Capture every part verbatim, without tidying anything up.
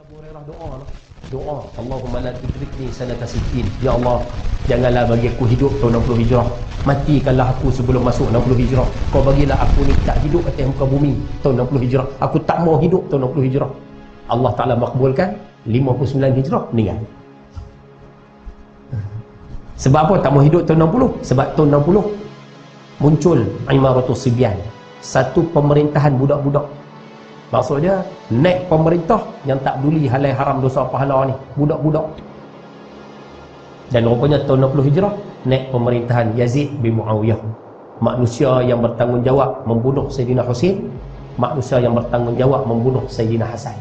Abu Hurairah doa lah. Doa, Allahumma la tudrikni sanata sittin. Ya Allah, janganlah bagi aku hidup tahun enam puluh Hijrah. Matikanlah aku sebelum masuk enam puluh Hijrah. Kau bagilah aku ni tak hidup atas muka bumi tahun enam puluh Hijrah. Aku tak mau hidup tahun enam puluh Hijrah. Allah Ta'ala makbulkan, lima puluh sembilan Hijrah meninggal. Sebab apa tak mau hidup tahun enam puluh? Sebab tahun enam puluh muncul Imaratus Sibyan, satu pemerintahan budak-budak. Maksudnya naik pemerintah yang tak peduli halal haram dosa pahala ni, budak-budak. Dan rupanya tahun enam puluh Hijrah naik pemerintahan Yazid bin Muawiyah, manusia yang bertanggungjawab membunuh Sayyidina Husain, manusia yang bertanggungjawab membunuh Sayyidina Hasan.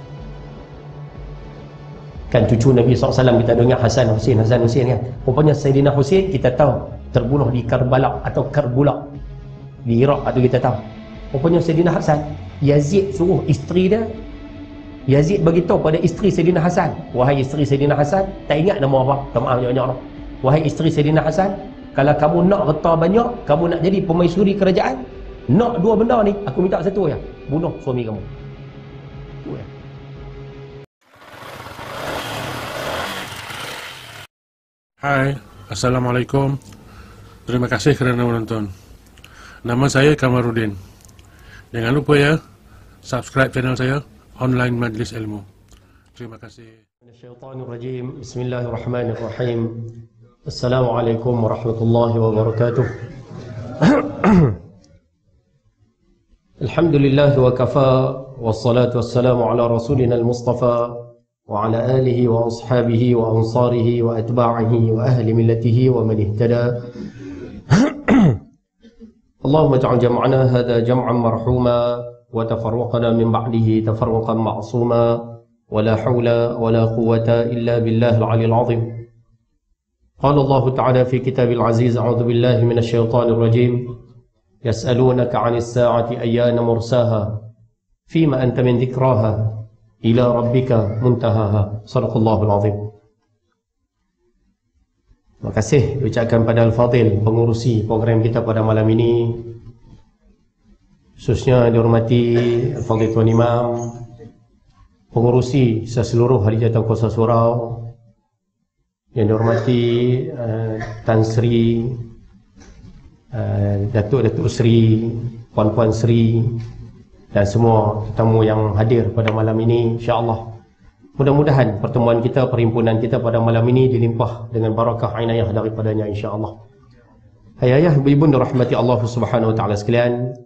Kan cucu Nabi sallallahu alaihi wasallam kita dengar Hasan Husain, Hasan Husain kan. Rupanya Sayyidina Husain kita tahu terbunuh di Karbala atau Karbula di Iraq atau kita tahu. Rupanya Sayyidina Hasan, Yazid suruh isteri dia, Yazid beritahu pada isteri Sayyidina Hasan, wahai isteri Sayyidina Hasan, tak ingat nama apa, tak maaf banyak-banyak lah. Wahai isteri Sayyidina Hasan, kalau kamu nak harta banyak, kamu nak jadi pemaisuri kerajaan, nak dua benda ni, aku minta satu ya, bunuh suami kamu. Itu ya. Hai, Assalamualaikum. Terima kasih kerana menonton. Nama saya Kamarudin. Jangan lupa ya, subscribe channel saya, Online Majlis Ilmu. Terima kasih. Minasyaitanirrajim. Bismillahirrahmanirrahim. Assalamualaikum warahmatullahi wabarakatuh. Alhamdulillah wa kafa, wassalatu wassalamu ala rasulina al-mustafa wa ala alihi wa ashabihi wa ansarihi wa atba'ihi wa ahli millatihi wa man ihtada. اللهم اجعل جمعنا هذا جمعا مرحوما وتفرقنا من بعده تفرقا معصوما ولا حول ولا قوة إلا بالله العلي العظيم. قال الله تعالى في كتاب العزيز: أعوذ بالله من الشيطان الرجيم يسألونك عن الساعة أيان مرساها فيما أنت من ذكراها إلى ربك منتهاها. صدق الله العظيم. Terima kasih diucapkan pada Al-Fadhil, pengurusi program kita pada malam ini, khususnya dihormati Al-Fadhil Tuan Imam, pengurusi seseluruh Hadijatul Qusar Surau, yang dihormati uh, Tan Sri, uh, Datuk-Datuk Sri, Puan-Puan Sri, dan semua tetamu yang hadir pada malam ini. InsyaAllah mudah-mudahan pertemuan kita, perhimpunan kita pada malam ini dilimpah dengan barakah inayah daripadanya insya-Allah. Hai ayah, ibu-ibu rahmati Allah Subhanahu wa taala sekalian.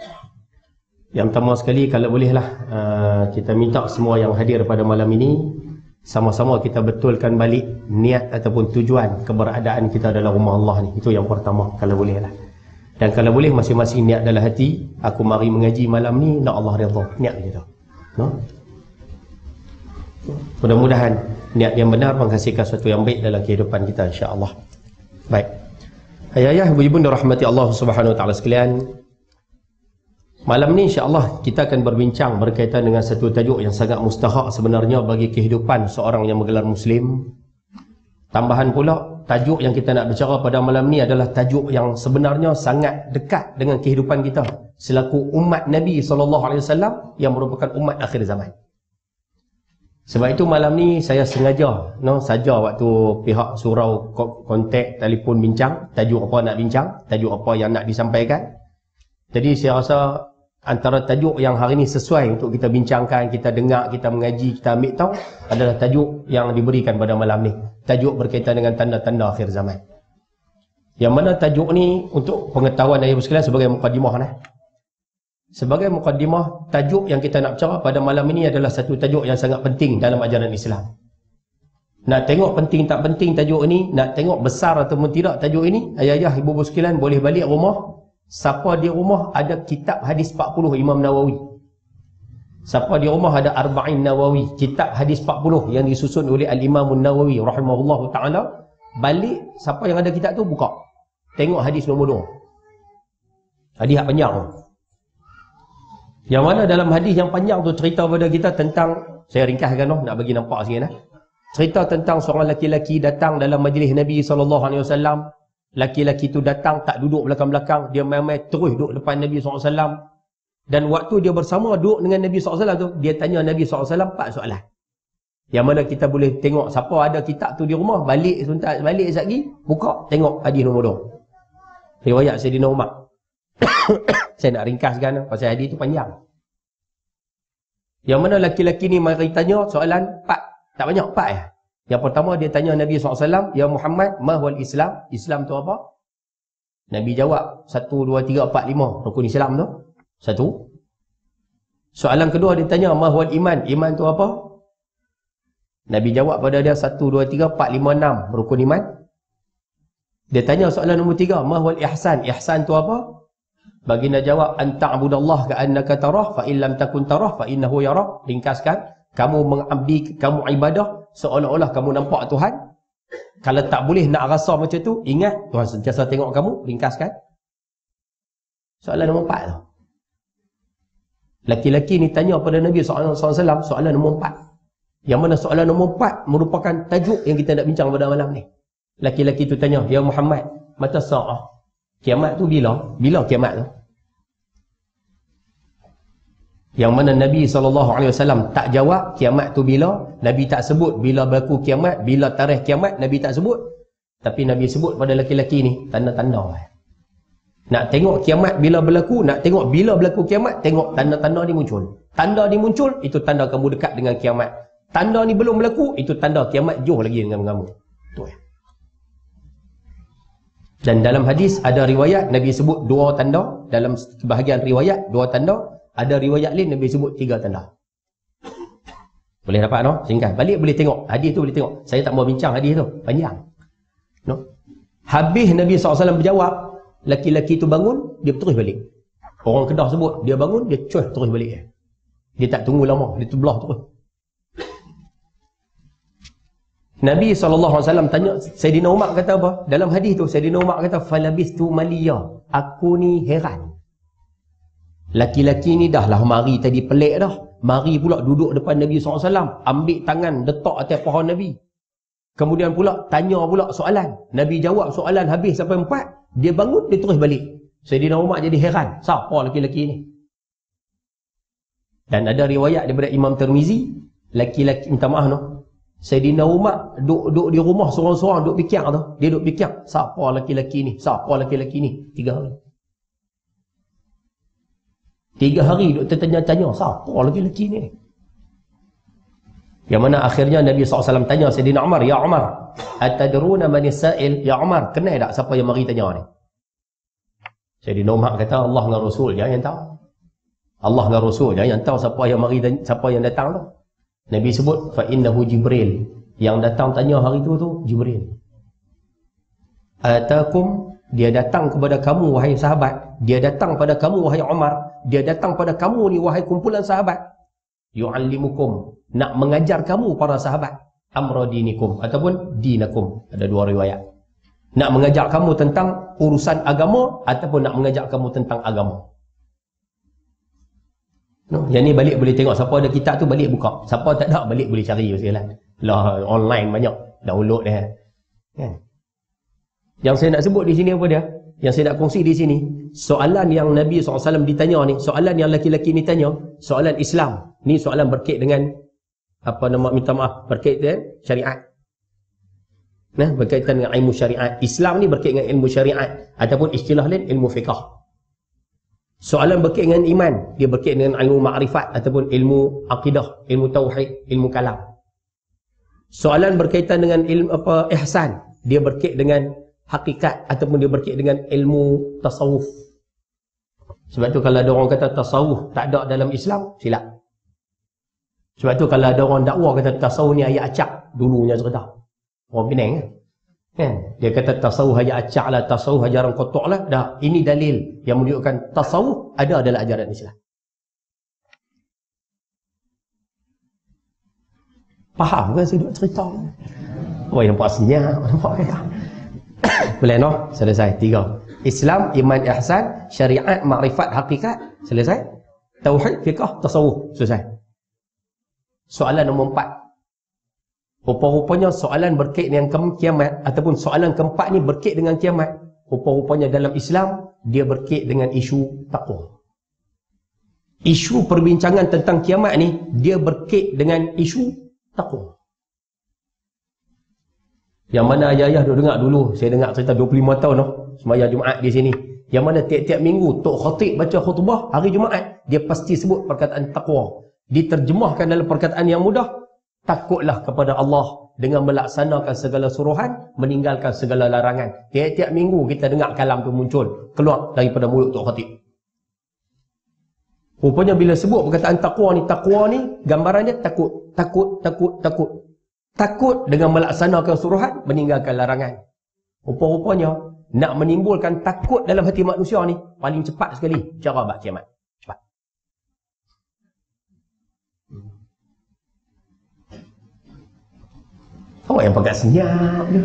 Yang pertama sekali, kalau bolehlah uh, kita minta semua yang hadir pada malam ini sama-sama kita betulkan balik niat ataupun tujuan keberadaan kita dalam rumah Allah ni. Itu yang pertama, kalau bolehlah. Dan kalau boleh masing-masing niat dalam hati, aku mari mengaji malam ni nak Allah redha. Niat gitu. No? Mudah-mudahan niat yang benar menghasilkan sesuatu yang baik dalam kehidupan kita insya-Allah. Baik. Ayah-ayah, ibu-ibu rahmati Allah Subhanahu wa taala sekalian. Malam ni insya-Allah kita akan berbincang berkaitan dengan satu tajuk yang sangat mustahak sebenarnya bagi kehidupan seorang yang bergelar muslim. Tambahan pula, tajuk yang kita nak bicara pada malam ni adalah tajuk yang sebenarnya sangat dekat dengan kehidupan kita selaku umat Nabi sallallahu alaihi wasallam yang merupakan umat akhir zaman. Sebab itu malam ni saya sengaja no, saja waktu pihak surau kontak, telefon bincang, tajuk apa nak bincang, tajuk apa yang nak disampaikan. Jadi saya rasa antara tajuk yang hari ni sesuai untuk kita bincangkan, kita dengar, kita mengaji, kita ambil tahu adalah tajuk yang diberikan pada malam ni. Tajuk berkaitan dengan tanda-tanda akhir zaman. Yang mana tajuk ni untuk pengetahuan ayah sekalian sebagai mukadimah nah. Sebagai mukadimah, tajuk yang kita nak bicara pada malam ini adalah satu tajuk yang sangat penting dalam ajaran Islam. Nak tengok penting tak penting tajuk ini, nak tengok besar ataupun tidak tajuk ini, ayah-ayah, ibu-ibu sekalian boleh balik rumah. Siapa di rumah ada kitab hadis empat puluh Imam Nawawi. Siapa di rumah ada Arba'in Nawawi, kitab hadis empat puluh yang disusun oleh Al-Imam Nawawi rahimahullahu ta'ala. Balik, siapa yang ada kitab tu buka. Tengok hadis nombor dua. Hadis yang panjang. Yang mana dalam hadis yang panjang tu cerita pada kita tentang, saya ringkaskan noh, nak bagi nampak sikit nah. Cerita tentang seorang laki-laki datang dalam majlis Nabi sallallahu alaihi wasallam. Laki-laki tu datang tak duduk belakang-belakang, dia main-main terus duduk depan Nabi sallallahu alaihi wasallam. Dan waktu dia bersama duduk dengan Nabi sallallahu alaihi wasallam tu, dia tanya Nabi sallallahu alaihi wasallam empat soalan. Yang mana kita boleh tengok siapa ada kitab tu di rumah, balik suntat balik sekejap lagi, buka tengok hadis nombor dua. Riwayat Sayyidina Umar. Saya nak ringkaskan pasal hadis tu panjang. Yang mana laki-laki ni mari tanya soalan empat, tak banyak, empat ya. Yang pertama dia tanya Nabi sallallahu alaihi wasallam, "Ya Muhammad, ma huwal Islam?" Islam tu apa? Nabi jawab satu, dua, tiga, empat, lima rukun Islam tu. Satu. Soalan kedua dia tanya, "Ma huwal iman?" Iman tu apa? Nabi jawab pada dia satu, dua, tiga, empat, lima, enam rukun iman. Dia tanya soalan nombor tiga, "Ma huwal ihsan?" Ihsan tu apa? Baginda jawab, "An ta'budallaha ka'annaka tarah, fa in lam takun tarah fa innahu yarak." Ringkaskan, kamu mengabdi, kamu ibadah seolah-olah kamu nampak Tuhan. Kalau tak boleh nak rasa macam tu, ingat Tuhan sentiasa tengok kamu. Ringkaskan. Soalan nombor empat tu. Laki-laki ni tanya pada Nabi sallallahu alaihi wasallam soalan nombor empat. Yang mana soalan nombor empat merupakan tajuk yang kita nak bincang pada malam ni. Laki-laki tu tanya, "Ya Muhammad, mata sa'ah?" Kiamat tu bila? Bila kiamat tu? Yang mana Nabi sallallahu alaihi wasallam tak jawab kiamat tu bila. Nabi tak sebut bila berlaku kiamat, bila tarikh kiamat, Nabi tak sebut. Tapi Nabi sebut pada laki-laki ni tanda-tanda. Nak tengok kiamat bila berlaku, nak tengok bila berlaku kiamat, tengok tanda-tanda ni muncul. Tanda ni muncul, itu tanda kamu dekat dengan kiamat. Tanda ni belum berlaku, itu tanda kiamat jauh lagi dengan kamu. Tu ya. Dan dalam hadis ada riwayat Nabi sebut dua tanda. Dalam sebahagian riwayat dua tanda. Ada riwayat lain Nabi sebut tiga tanda. Boleh dapat no? Singkat. Balik boleh tengok. Hadis tu boleh tengok. Saya tak mau bincang hadis tu. Panjang. No? Habis Nabi sallallahu alaihi wasallam berjawab, laki-laki tu bangun, dia terus balik. Orang Kedah sebut, dia bangun, dia cuih terus balik. Dia tak tunggu lama. Dia terbelah terus. Nabi sallallahu alaihi wasallam tanya, Sayyidina Umar kata apa? Dalam hadis tu Sayyidina Umar kata, "Falabistu maliya." Aku ni heran. Laki-laki ni dah lah mari tadi pelik dah. Mari pula duduk depan Nabi sallallahu alaihi wasallam, ambil tangan letak atas paha Nabi. Kemudian pula tanya pula soalan. Nabi jawab soalan habis sampai empat, dia bangun, dia terus balik. Sayyidina Umar jadi heran, siapa laki-laki ni? Dan ada riwayat daripada Imam Tirmizi, laki-laki minta maaf no. Sayyidina Umar duduk di rumah seorang-seorang duduk fikir tu. Dia duduk fikir, siapa laki-laki ni? Siapa laki-laki ni? Tiga hari. Tiga hari duduk tertanya-tanya, siapa laki-laki ni? Yang mana akhirnya Nabi sallallahu alaihi wasallam tanya Sayyidina Umar, "Ya Umar, atadruna man as-sa'il?" Ya Umar, kenal tak siapa yang mari tanya ni? Sayyidina Umar kata, "Allah dan Rasul je yang tahu." Allah dan Rasul je yang tahu siapa yang mari, siapa yang datang tu. Nabi sebut, "Fa innahu Jibril." Yang datang tanya hari tu tu Jibril. "Atakum," dia datang kepada kamu wahai sahabat. Dia datang pada kamu wahai Umar. Dia datang pada kamu ni wahai kumpulan sahabat. "Yu'allimukum," nak mengajar kamu para sahabat. "Amra dinikum," ataupun dinakum. Ada dua riwayat. Nak mengajar kamu tentang urusan agama ataupun nak mengajar kamu tentang agama. No, yang ni balik boleh tengok. Siapa ada kitab tu balik buka. Siapa tak ada balik boleh cari sekalian. Lah online banyak download dia. Kan? Yang saya nak sebut di sini apa dia? Yang saya nak kongsi di sini, soalan yang Nabi sallallahu alaihi wasallam ditanya ni, soalan yang laki-laki ni tanya, soalan Islam. Ni soalan berkait dengan apa nama, minta maaf, berkait dengan syariat. Nah, berkaitan dengan ilmu syariat. Islam ni berkait dengan ilmu syariat ataupun istilah lain ilmu fiqh. Soalan berkait dengan iman, dia berkait dengan ilmu ma'rifat ataupun ilmu akidah, ilmu tauhid, ilmu kalam. Soalan berkaitan dengan ilmu apa, ihsan, dia berkait dengan hakikat ataupun dia berkait dengan ilmu tasawuf. Sebab tu kalau ada orang kata tasawuf tak ada dalam Islam, silap. Sebab tu kalau ada orang dakwa kata tasawuf ni ayat acak, dulunya cerita. Orang Penang kan? Kan? Dia kata tasawuf hanya acak lah, tasawuf ajaran kotor lah. Dah, ini dalil yang menunjukkan tasawuf ada dalam ajaran Islam. Faham kan saya duk cerita? Oh, nampak senyap, nampak kata. Boleh no? Selesai. Tiga. Islam, iman, ihsan, syariat, makrifat, hakikat. Selesai. Tauhid, fiqh, tasawuf. Selesai. Soalan nombor empat. Rupa-rupanya soalan berkait dengan kiamat ataupun soalan keempat ni berkait dengan kiamat. Rupa-rupanya dalam Islam dia berkait dengan isu takwa. Isu perbincangan tentang kiamat ni dia berkait dengan isu takwa. Yang mana ayah-ayah duk dengar dulu, saya dengar cerita dua puluh lima tahun noh, sembahyang Jumaat di sini. Yang mana tiap-tiap minggu tok khatib baca khutbah hari Jumaat, dia pasti sebut perkataan taqwa. Diterjemahkan dalam perkataan yang mudah, takutlah kepada Allah dengan melaksanakan segala suruhan, meninggalkan segala larangan. Tiap-tiap minggu kita dengar kalam tu muncul, keluar daripada mulut tok khatib. Rupanya bila sebut perkataan taqwa ni, taqwa ni gambarannya takut, takut, takut, takut. Takut dengan melaksanakan suruhan, meninggalkan larangan. Rupa-rupanya nak menimbulkan takut dalam hati manusia ni paling cepat sekali cara bab kiamat. Cepat. Awak yang pegang senyap je.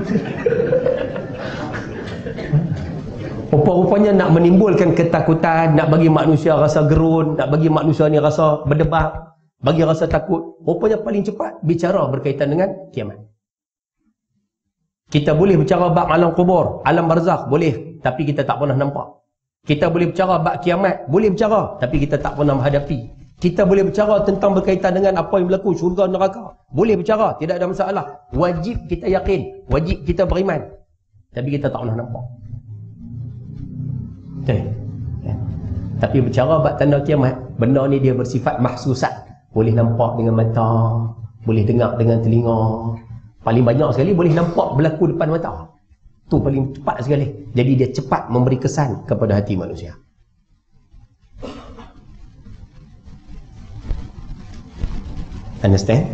Rupa-rupanya nak menimbulkan ketakutan, nak bagi manusia rasa gerun, nak bagi manusia ni rasa berdebar, bagi rasa takut. Rupanya paling cepat bicara berkaitan dengan kiamat. Kita boleh bicara bab alam kubur, alam barzakh, boleh, tapi kita tak pernah nampak. Kita boleh bicara bab kiamat, boleh bicara, tapi kita tak pernah menghadapi. Kita boleh bicara tentang berkaitan dengan apa yang berlaku syurga neraka, boleh bicara, tidak ada masalah. Wajib kita yakin, wajib kita beriman, tapi kita tak pernah nampak. Okay. Okay. Tapi bicara bab tanda kiamat, benda ni dia bersifat mahsusat. Boleh nampak dengan mata, boleh dengar dengan telinga. Paling banyak sekali boleh nampak berlaku depan mata. Tu paling cepat sekali. Jadi dia cepat memberi kesan kepada hati manusia. Understand?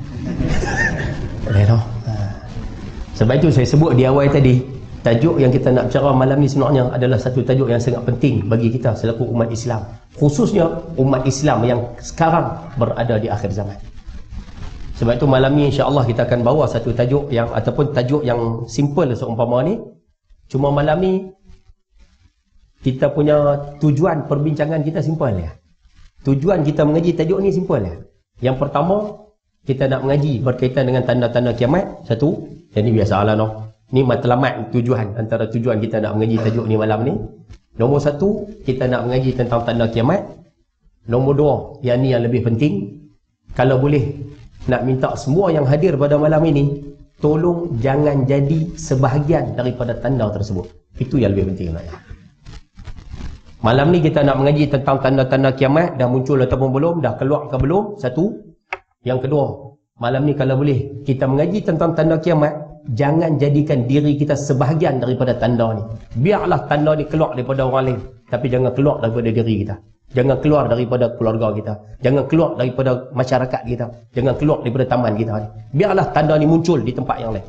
Boleh tak? Sebab itu saya sebut di awal tadi, tajuk yang kita nak bicara malam ni sebenarnya adalah satu tajuk yang sangat penting bagi kita selaku umat Islam. Khususnya umat Islam yang sekarang berada di akhir zaman. Sebab itu malam ni insya-Allah kita akan bawa satu tajuk yang ataupun tajuk yang simple seumpama ni. Cuma malam ni kita punya tujuan perbincangan kita simple ya. Tujuan kita mengaji tajuk ni simple ya. Yang pertama, kita nak mengaji berkaitan dengan tanda-tanda kiamat. Satu, jadi biasalah noh. Ni matlamat tujuan antara tujuan kita nak mengaji tajuk ni malam ni. Nombor satu, kita nak mengaji tentang tanda kiamat. Nombor dua, yang ni yang lebih penting, kalau boleh nak minta semua yang hadir pada malam ini, tolong jangan jadi sebahagian daripada tanda tersebut. Itu yang lebih penting. Malam ni kita nak mengaji tentang tanda-tanda kiamat. Dah muncul ataupun belum, dah keluar ke belum, satu. Yang kedua, malam ni kalau boleh kita mengaji tentang tanda kiamat, jangan jadikan diri kita sebahagian daripada tanda ni. Biarlah tanda ni keluar daripada orang lain, tapi jangan keluar daripada diri kita. Jangan keluar daripada keluarga kita. Jangan keluar daripada masyarakat kita. Jangan keluar daripada taman kita. Biarlah tanda ni muncul di tempat yang lain.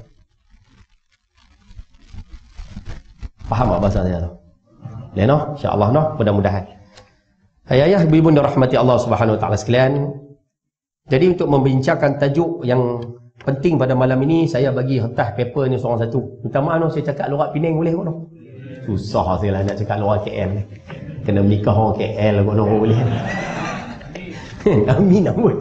Faham tak bahasa saya tu? Lain noh? InsyaAllah noh, mudah-mudahan. Ayah-ayah, ibu-ibu dirahmati Allah Subhanahu Wa Taala sekalian. Jadi untuk membincangkan tajuk yang penting pada malam ini, saya bagi hentas paper ni seorang satu. Minta maaf noh, saya cakap lorat Penang boleh kot noh? Susah saya lah nak cakap lorat K L ni. Kena menikah orang K L kot noh boleh. Amin amun.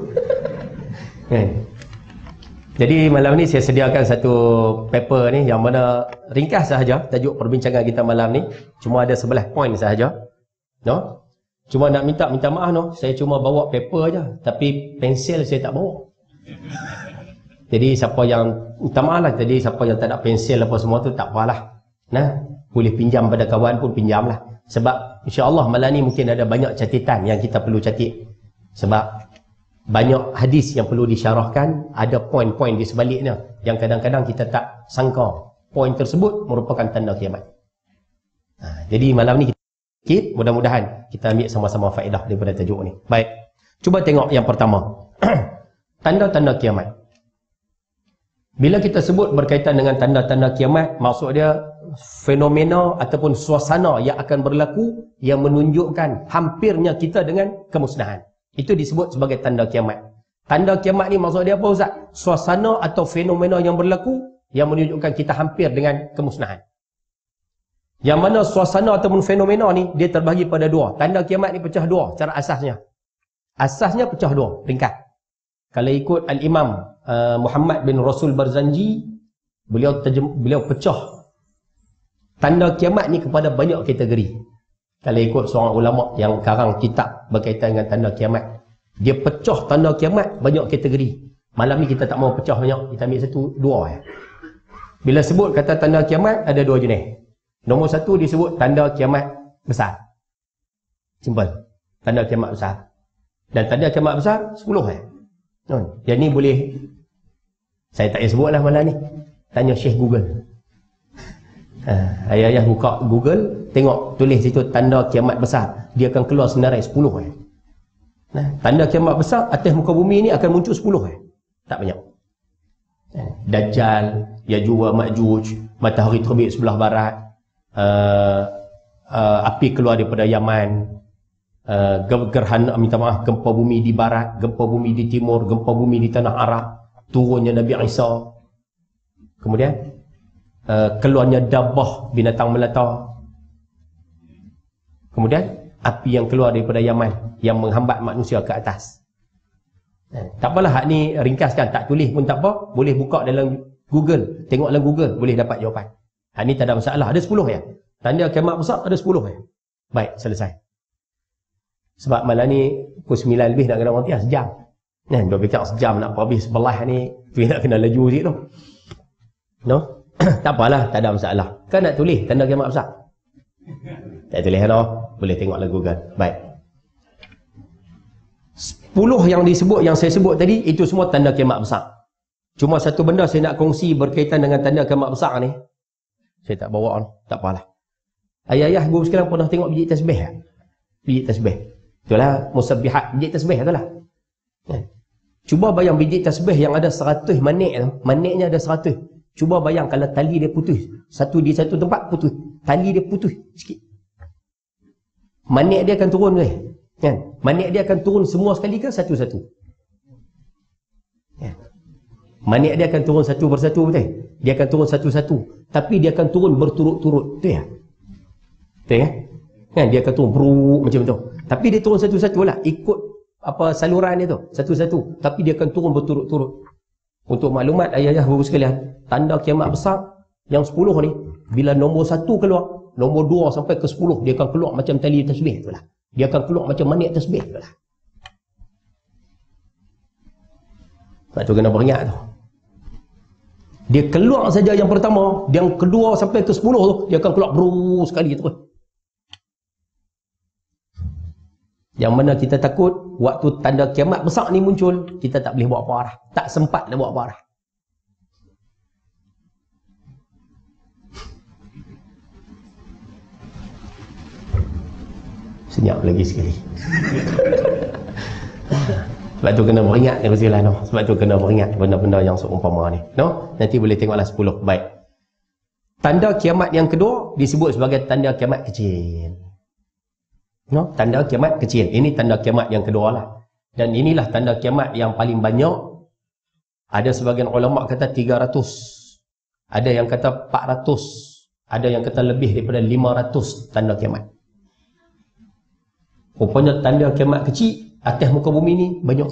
Jadi malam ni saya sediakan satu paper ni yang mana ringkas sahaja tajuk perbincangan kita malam ni. Cuma ada sebelas poin sahaja. No? Cuma nak minta minta maaf noh, saya cuma bawa paper aja, tapi pensel saya tak bawa. Jadi siapa yang minta maaf lah, jadi siapa yang tak ada pensel apa semua tu tak apalah. Nah, boleh pinjam pada kawan pun pinjamlah. Sebab insya-Allah malam ni mungkin ada banyak catatan yang kita perlu catat. Sebab banyak hadis yang perlu disyarahkan, ada poin-poin di sebaliknya yang kadang-kadang kita tak sangka poin tersebut merupakan tanda kiamat. Ha, jadi malam ni kita mudah-mudahan kita ambil sama-sama faedah daripada tajuk ni. Baik. Cuba tengok yang pertama. Tanda-tanda kiamat. Bila kita sebut berkaitan dengan tanda-tanda kiamat, maksud dia fenomena ataupun suasana yang akan berlaku yang menunjukkan hampirnya kita dengan kemusnahan. Itu disebut sebagai tanda kiamat. Tanda kiamat ni maksud dia apa Ustaz? Suasana atau fenomena yang berlaku yang menunjukkan kita hampir dengan kemusnahan. Yang mana suasana ataupun fenomena ni dia terbahagi pada dua. Tanda kiamat ni pecah dua cara asasnya. Asasnya pecah dua, ringkas. Kalau ikut Al-Imam uh, Muhammad bin Rasul Barzanji, beliau terjem, beliau pecah tanda kiamat ni kepada banyak kategori. Kalau ikut seorang ulama yang karang kitab berkaitan dengan tanda kiamat, dia pecah tanda kiamat banyak kategori. Malam ni kita tak mau pecah banyak, kita ambil satu dua ya. Bila sebut kata tanda kiamat, ada dua jenis. Nombor satu disebut tanda kiamat besar. Simple. Tanda kiamat besar. Dan tanda kiamat besar, sepuluh eh. Yang ni boleh, saya tak payah sebut lah malam ni. Tanya Syekh Google. Ha, ayah-ayah buka Google, tengok tulis situ tanda kiamat besar. Dia akan keluar senarai sepuluh eh. Nah, tanda kiamat besar atas muka bumi ni akan muncul sepuluh eh. Tak banyak. Dajjal, Yajuj wa Majuj, matahari terbit sebelah barat, uh, uh, api keluar daripada Yaman, uh, gerhana, minta maaf, gempa bumi di barat, gempa bumi di timur, gempa bumi di tanah Arab, turunnya Nabi Isa, kemudian uh, keluarnya dabah binatang melata, kemudian api yang keluar daripada Yaman yang menghambat manusia ke atas. Eh, tak apalah, hak ni ringkaskan, tak tulis pun tak apa, boleh buka dalam Google, tengok dalam Google, boleh dapat jawapan. Hak ni tak ada masalah, ada sepuluh ya. Tanda kiamat besar ada sepuluh ya. Baik, selesai. Sebab malam ni pukul sembilan lebih nak kena mati sejam. Nah, dua fikir sejam nak habis sebelah ni, tu nak kena laju sikit tu. No? Tak apalah, tak ada masalah. Kan nak tulis tanda kiamat besar? Tak tulis no? Boleh tengok dalam Google. Baik. Sepuluh yang disebut, yang saya sebut tadi, itu semua tanda kiamat besar. Cuma satu benda saya nak kongsi berkaitan dengan tanda kiamat besar ni. Saya tak bawa on, tak apalah. Ayah-ayah guru sekarang pernah tengok biji tasbih tak? Biji tasbih. Itulah musabbihat, biji tasbih itulah. Cuba bayang biji tasbih yang ada seratus manik tu, maniknya ada seratus. Cuba bayang kalau tali dia putus. Satu di satu tempat putus. Tali dia putus sikit. Manik dia akan turun ke? Kan? Manik dia akan turun semua sekali ke satu-satu? Ya. Manik dia akan turun satu persatu, betul? Dia akan turun satu-satu. Tapi dia akan turun berturut-turut. Betul ya? Betul ya? Kan? Dia akan turun beruk macam tu. Tapi dia turun satu-satu lah. Ikut apa saluran dia tu. Satu-satu. Tapi dia akan turun berturut-turut. Untuk maklumat ayah-ayah guru sekalian, tanda kiamat besar yang sepuluh ni, bila nombor satu keluar, nombor dua sampai ke sepuluh, dia akan keluar macam tali tasbih tu lah. Dia akan keluar macam manik tasbih tu lah. Sebab tu kena beringat tu. Dia keluar saja yang pertama, yang kedua sampai ke sepuluh tu, dia akan keluar berus sekali terus. Yang mana kita takut, waktu tanda kiamat besar ni muncul, kita tak boleh buat apa arah. Tak sempat nak buat apa arah. Senyap lagi sekali. Sebab tu kena beringat ni Rasulullah no. Sebab tu kena beringat benda-benda yang seumpama ni. No? Nanti boleh tengoklah sepuluh. Baik. Tanda kiamat yang kedua disebut sebagai tanda kiamat kecil. No? Tanda kiamat kecil. Ini tanda kiamat yang kedua lah. Dan inilah tanda kiamat yang paling banyak. Ada sebagian ulama kata tiga ratus. Ada yang kata empat ratus. Ada yang kata lebih daripada lima ratus tanda kiamat. Rupanya tanda kiamat kecil atas muka bumi ni banyak.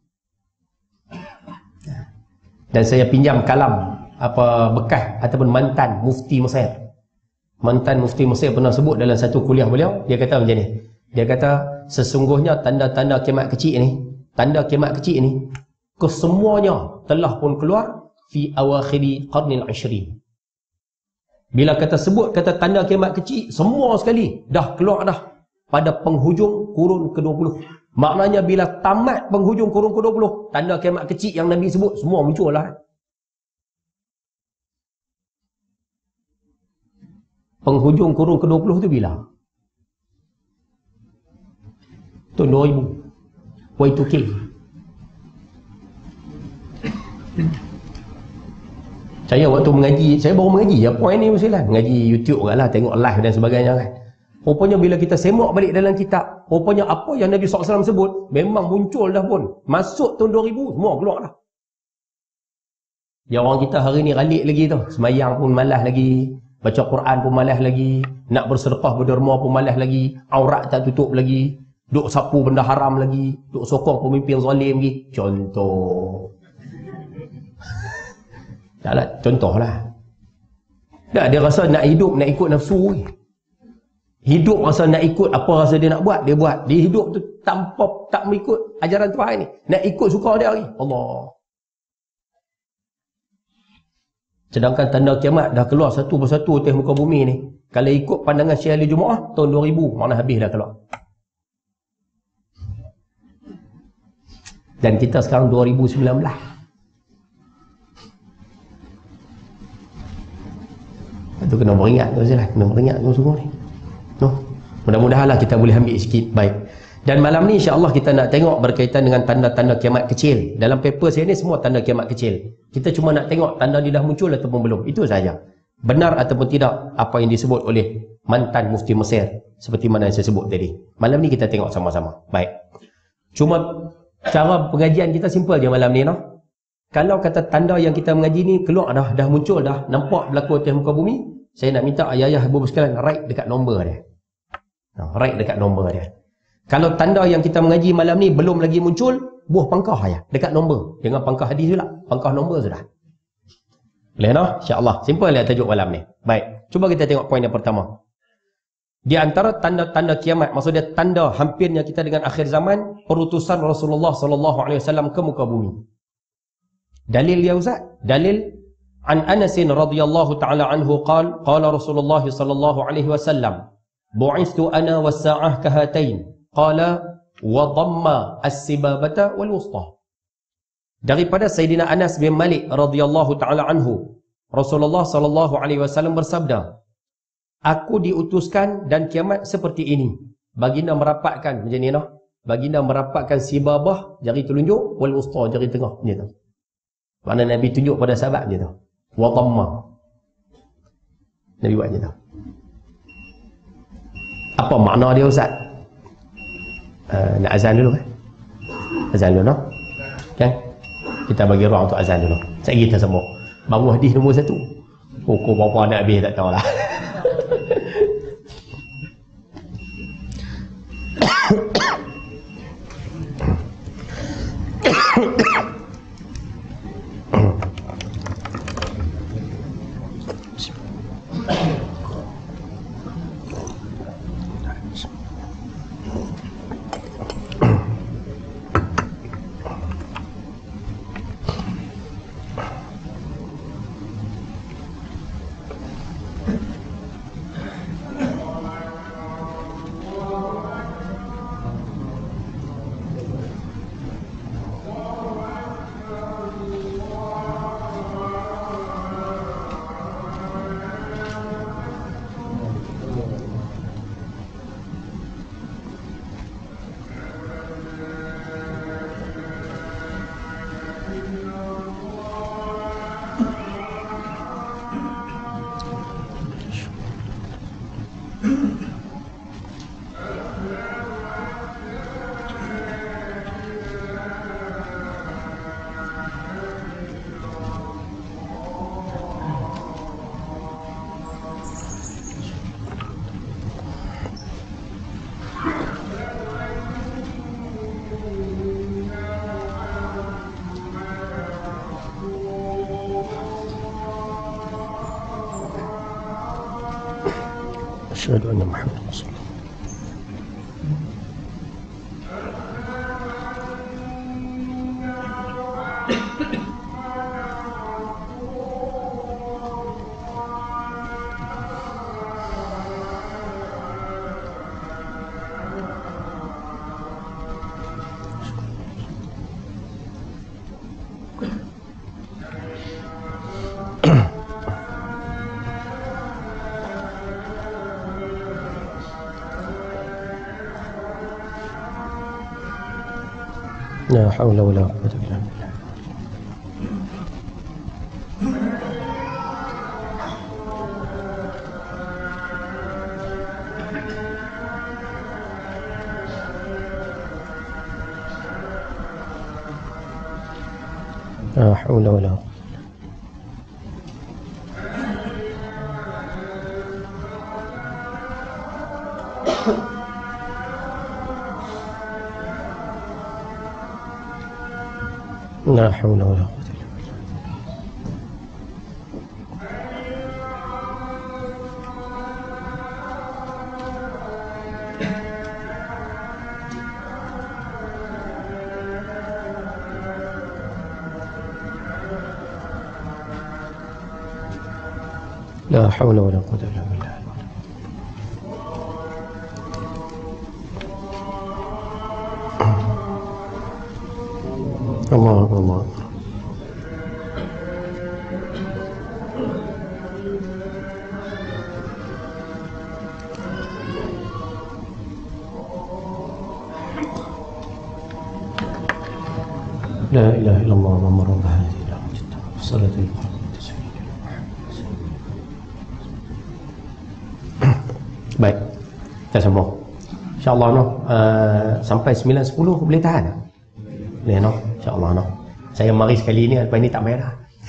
Dan saya pinjam kalam apa bekas ataupun mantan mufti Mesir. Mantan mufti Mesir pernah sebut dalam satu kuliah beliau, dia kata macam ni. Dia kata sesungguhnya tanda-tanda kiamat kecil ni, tanda kiamat kecil ni kesemuanya telah pun keluar fi awakhiri qarnil ashrin. Bila kata sebut kata tanda kiamat kecil, semua sekali dah keluar dah pada penghujung kurun ke dua puluh. Maknanya bila tamat penghujung kurun ke dua puluh, tanda kiamat kecil yang Nabi sebut semua muncul lah. Penghujung kurun ke dua puluh tu bila? Tahun dua ribu. Y two K. Saya waktu mengaji, saya baru mengaji ya point ni mesti lah. Mengaji YouTube kan lah, tengok live dan sebagainya kan. Rupanya bila kita semak balik dalam kitab, rupanya apa yang Nabi sallallahu alaihi wasallam sebut memang muncul dah pun. Masuk tahun dua ribu, semua keluar dah. Ya orang kita hari ni ralik lagi tu. Semayang pun malas lagi. Baca Quran pun malas lagi. Nak bersedekah berderma pun malas lagi. Aurat tak tutup lagi. Duk sapu benda haram lagi. Duk sokong pemimpin zalim lagi. Contoh. Taklah, contohlah. Tak, dia rasa nak hidup, nak ikut nafsu. Hidup rasa nak ikut apa rasa dia nak buat, dia buat. Dia hidup tu tanpa tak mengikut ajaran Tuhan ni. Nak ikut suka dia lagi. Allah. Sedangkan tanda kiamat dah keluar satu persatu atas muka bumi ni. Kalau ikut pandangan Syekh Ali Jumaah, tahun dua ribu mana habis dah keluar. Dan kita sekarang dua ribu sembilan belas. Itu kena beringat tu sajalah, kena beringat tu semua ni. No. Mudah-mudahanlah kita boleh ambil sikit baik. Dan malam ni insya-Allah kita nak tengok berkaitan dengan tanda-tanda kiamat kecil. Dalam paper saya ni semua tanda kiamat kecil. Kita cuma nak tengok tanda dia dah muncul ataupun belum. Itu saja. Benar ataupun tidak apa yang disebut oleh mantan mufti Mesir seperti mana yang saya sebut tadi. Malam ni kita tengok sama-sama. Baik. Cuma cara pengajian kita simple je malam ni, no? Kalau kata tanda yang kita mengaji ni keluar dah, dah muncul dah, nampak berlaku atas muka bumi, saya nak minta ayah-ayah ibu sekalian write dekat nombor dia. Nah, write dekat nombor dia. Kalau tanda yang kita mengaji malam ni belum lagi muncul, buah pangkah aja dekat nombor. Jangan pangkah hadis pula, pangkah nombor sudah. Boleh noh? Insya-Allah. Simple lah tajuk malam ni. Baik. Cuba kita tengok poin yang pertama. Di antara tanda-tanda kiamat, maksudnya tanda hampirnya kita dengan akhir zaman, perutusan Rasulullah sallallahu alaihi wasallam ke muka bumi. Dalil ya Ustaz? Dalil an Anas radhiyallahu taala anhu qala qala Rasulullah sallallahu alaihi wasallam bu'ithu ana was-sa'ah kahatain qala wa dhamma as-sibabata wal wusta. Daripada Sayyidina Anas bin Malik radhiyallahu taala anhu, Rasulullah sallallahu alaihi wasallam bersabda, aku diutuskan dan kiamat seperti ini. Baginda merapatkan macam ni noh. Baginda merapatkan sibabah jari telunjuk wal wusta jari tengah macam tu. Mana Nabi tunjuk pada sahabat je tu. Wa dhamma. Nabi buat je tu. Apa makna dia Ustaz? Uh, nak azan dulu kan? Azan dulu no? Kan? Kita bagi ruang untuk azan dulu. Sekejap kita sambung. Baru hadis nombor satu. Pokok berapa nak habis tak tahulah. أشهد أن محمد رسول الله. لا حول ولا قوة إلا بالله. لا حول ولا قوة. لا حول ولا قوة إلا بالله. La haula wala quwwata illa billah. Allah Allah. La ilaha illallah Muhammadur Rasulullah. Sallallahu Baik, kita sambung. InsyaAllah no, uh, sampai sembilan sepuluh boleh tahan? Boleh no, insyaAllah no. Saya mari sekali ni, lepas ni tak main dah.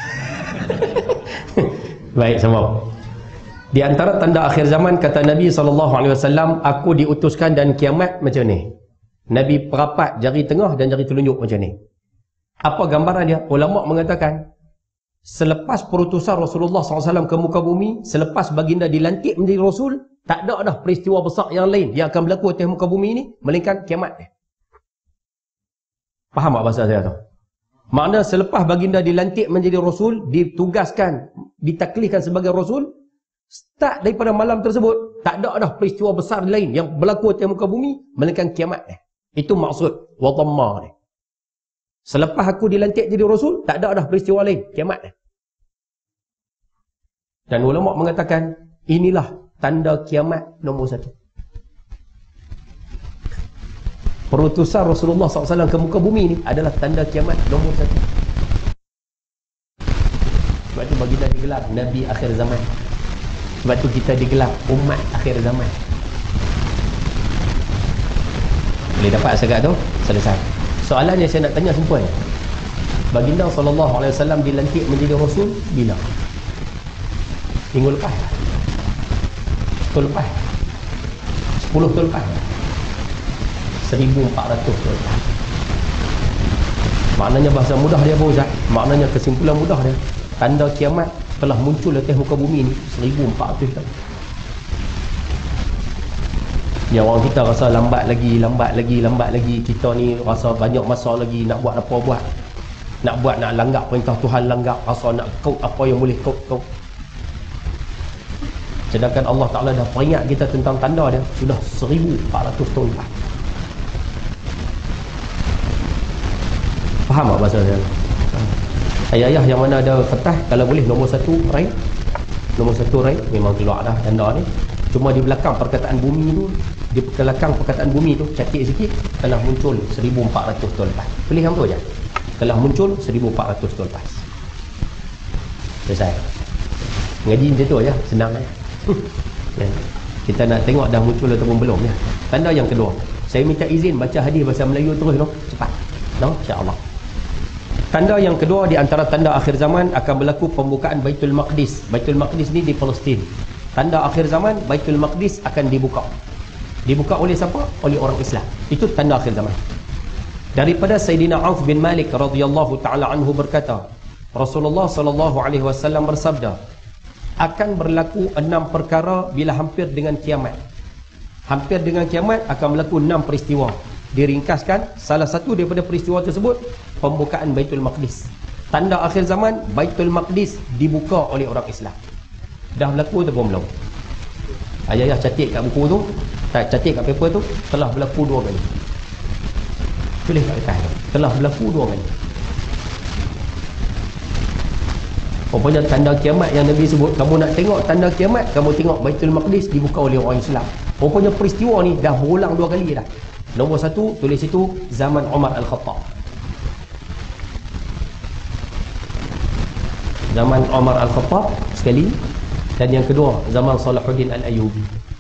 Baik, sambung. Di antara tanda akhir zaman, kata Nabi sallallahu alaihi wasallam, aku diutuskan dan kiamat macam ni. Nabi perapat jari tengah dan jari telunjuk macam ni. Apa gambaran dia? Ulama mengatakan, selepas perutusan Rasulullah sallallahu alaihi wasallam ke muka bumi, selepas baginda dilantik menjadi Rasul, tak ada dah peristiwa besar yang lain yang akan berlaku atas muka bumi ini melainkan kiamat. Faham tak bahasa saya tu? Makna selepas baginda dilantik menjadi Rasul, ditugaskan, ditaklifkan sebagai Rasul, start daripada malam tersebut, tak ada dah peristiwa besar lain yang berlaku atas muka bumi melainkan kiamat. Itu maksud wadhamma ni. Selepas aku dilantik jadi Rasul, tak ada dah peristiwa lain, kiamat. Dan ulama mengatakan, inilah tanda kiamat nombor satu. Perutusan Rasulullah sallallahu alaihi wasallam ke muka bumi ini adalah tanda kiamat nombor satu. Sebab itu baginda digelar Nabi akhir zaman. Sebab itu kita digelar umat akhir zaman. Boleh dapat segak tu? Selesai. Soalan yang saya nak tanya simple. Baginda sallallahu alaihi wasallam dilantik menjadi Rasul bila? Minggu lepas? Tahun lepas? sepuluh tahun lepas? seribu empat ratus tahun lepas. Maknanya bahasa mudah dia apa Ustaz? Maknanya kesimpulan mudah dia, tanda kiamat telah muncul atas muka bumi ni seribu empat ratus tahun. Yang orang kita rasa lambat lagi, lambat lagi, lambat lagi. Kita ni rasa banyak masa lagi nak buat apa buat. Nak buat, nak langgar perintah Tuhan, langgar. Rasa nak kau apa yang boleh kau kau. Sedangkan Allah Ta'ala dah peringat kita tentang tanda dia sudah seribu empat ratus tahun lepas. Faham tak bahasa saya? Ayah-ayah yang mana ada kertas, kalau boleh nombor satu rai, nombor satu rai, memang keluar dah tanda ni. Cuma di belakang perkataan bumi tu, di belakang perkataan bumi tu, catik sikit, telah muncul seribu empat ratus tahun lepas. Pilih yang tu je. Telah muncul seribu empat ratus tahun lepas. Selesai. Ngaji macam tu je, senang je. Ya. Kita nak tengok dah muncul ataupun belum ya. Tanda yang kedua, saya minta izin baca hadis bahasa Melayu terus no? Cepat no? InsyaAllah. Tanda yang kedua di antara tanda akhir zaman akan berlaku pembukaan Baitul Maqdis. Baitul Maqdis ni di Palestin. Tanda akhir zaman, Baitul Maqdis akan dibuka. Dibuka oleh siapa? Oleh orang Islam. Itu tanda akhir zaman. Daripada Sayyidina Auf bin Malik radhiyallahu taala anhu berkata, Rasulullah sallallahu alaihi wasallam bersabda, akan berlaku enam perkara bila hampir dengan kiamat. Hampir dengan kiamat akan berlaku enam peristiwa. Diringkaskan, salah satu daripada peristiwa tersebut pembukaan Baitul Maqdis. Tanda akhir zaman, Baitul Maqdis dibuka oleh orang Islam. Dah berlaku ataupun belum? Ayah-ayah catik kat buku tu, tak catik kat paper tu, telah berlaku dua kali. Tulis kat atas tu, telah berlaku dua kali. Rupanya tanda kiamat yang Nabi sebut, kamu nak tengok tanda kiamat, kamu tengok Baitul Maqdis dibuka oleh orang Islam. Rupanya peristiwa ni dah berulang dua kali dah. Nombor satu, tulis itu zaman Umar Al-Khattab. Zaman Umar Al-Khattab sekali. Dan yang kedua, zaman Salahuddin Al-Ayyubi.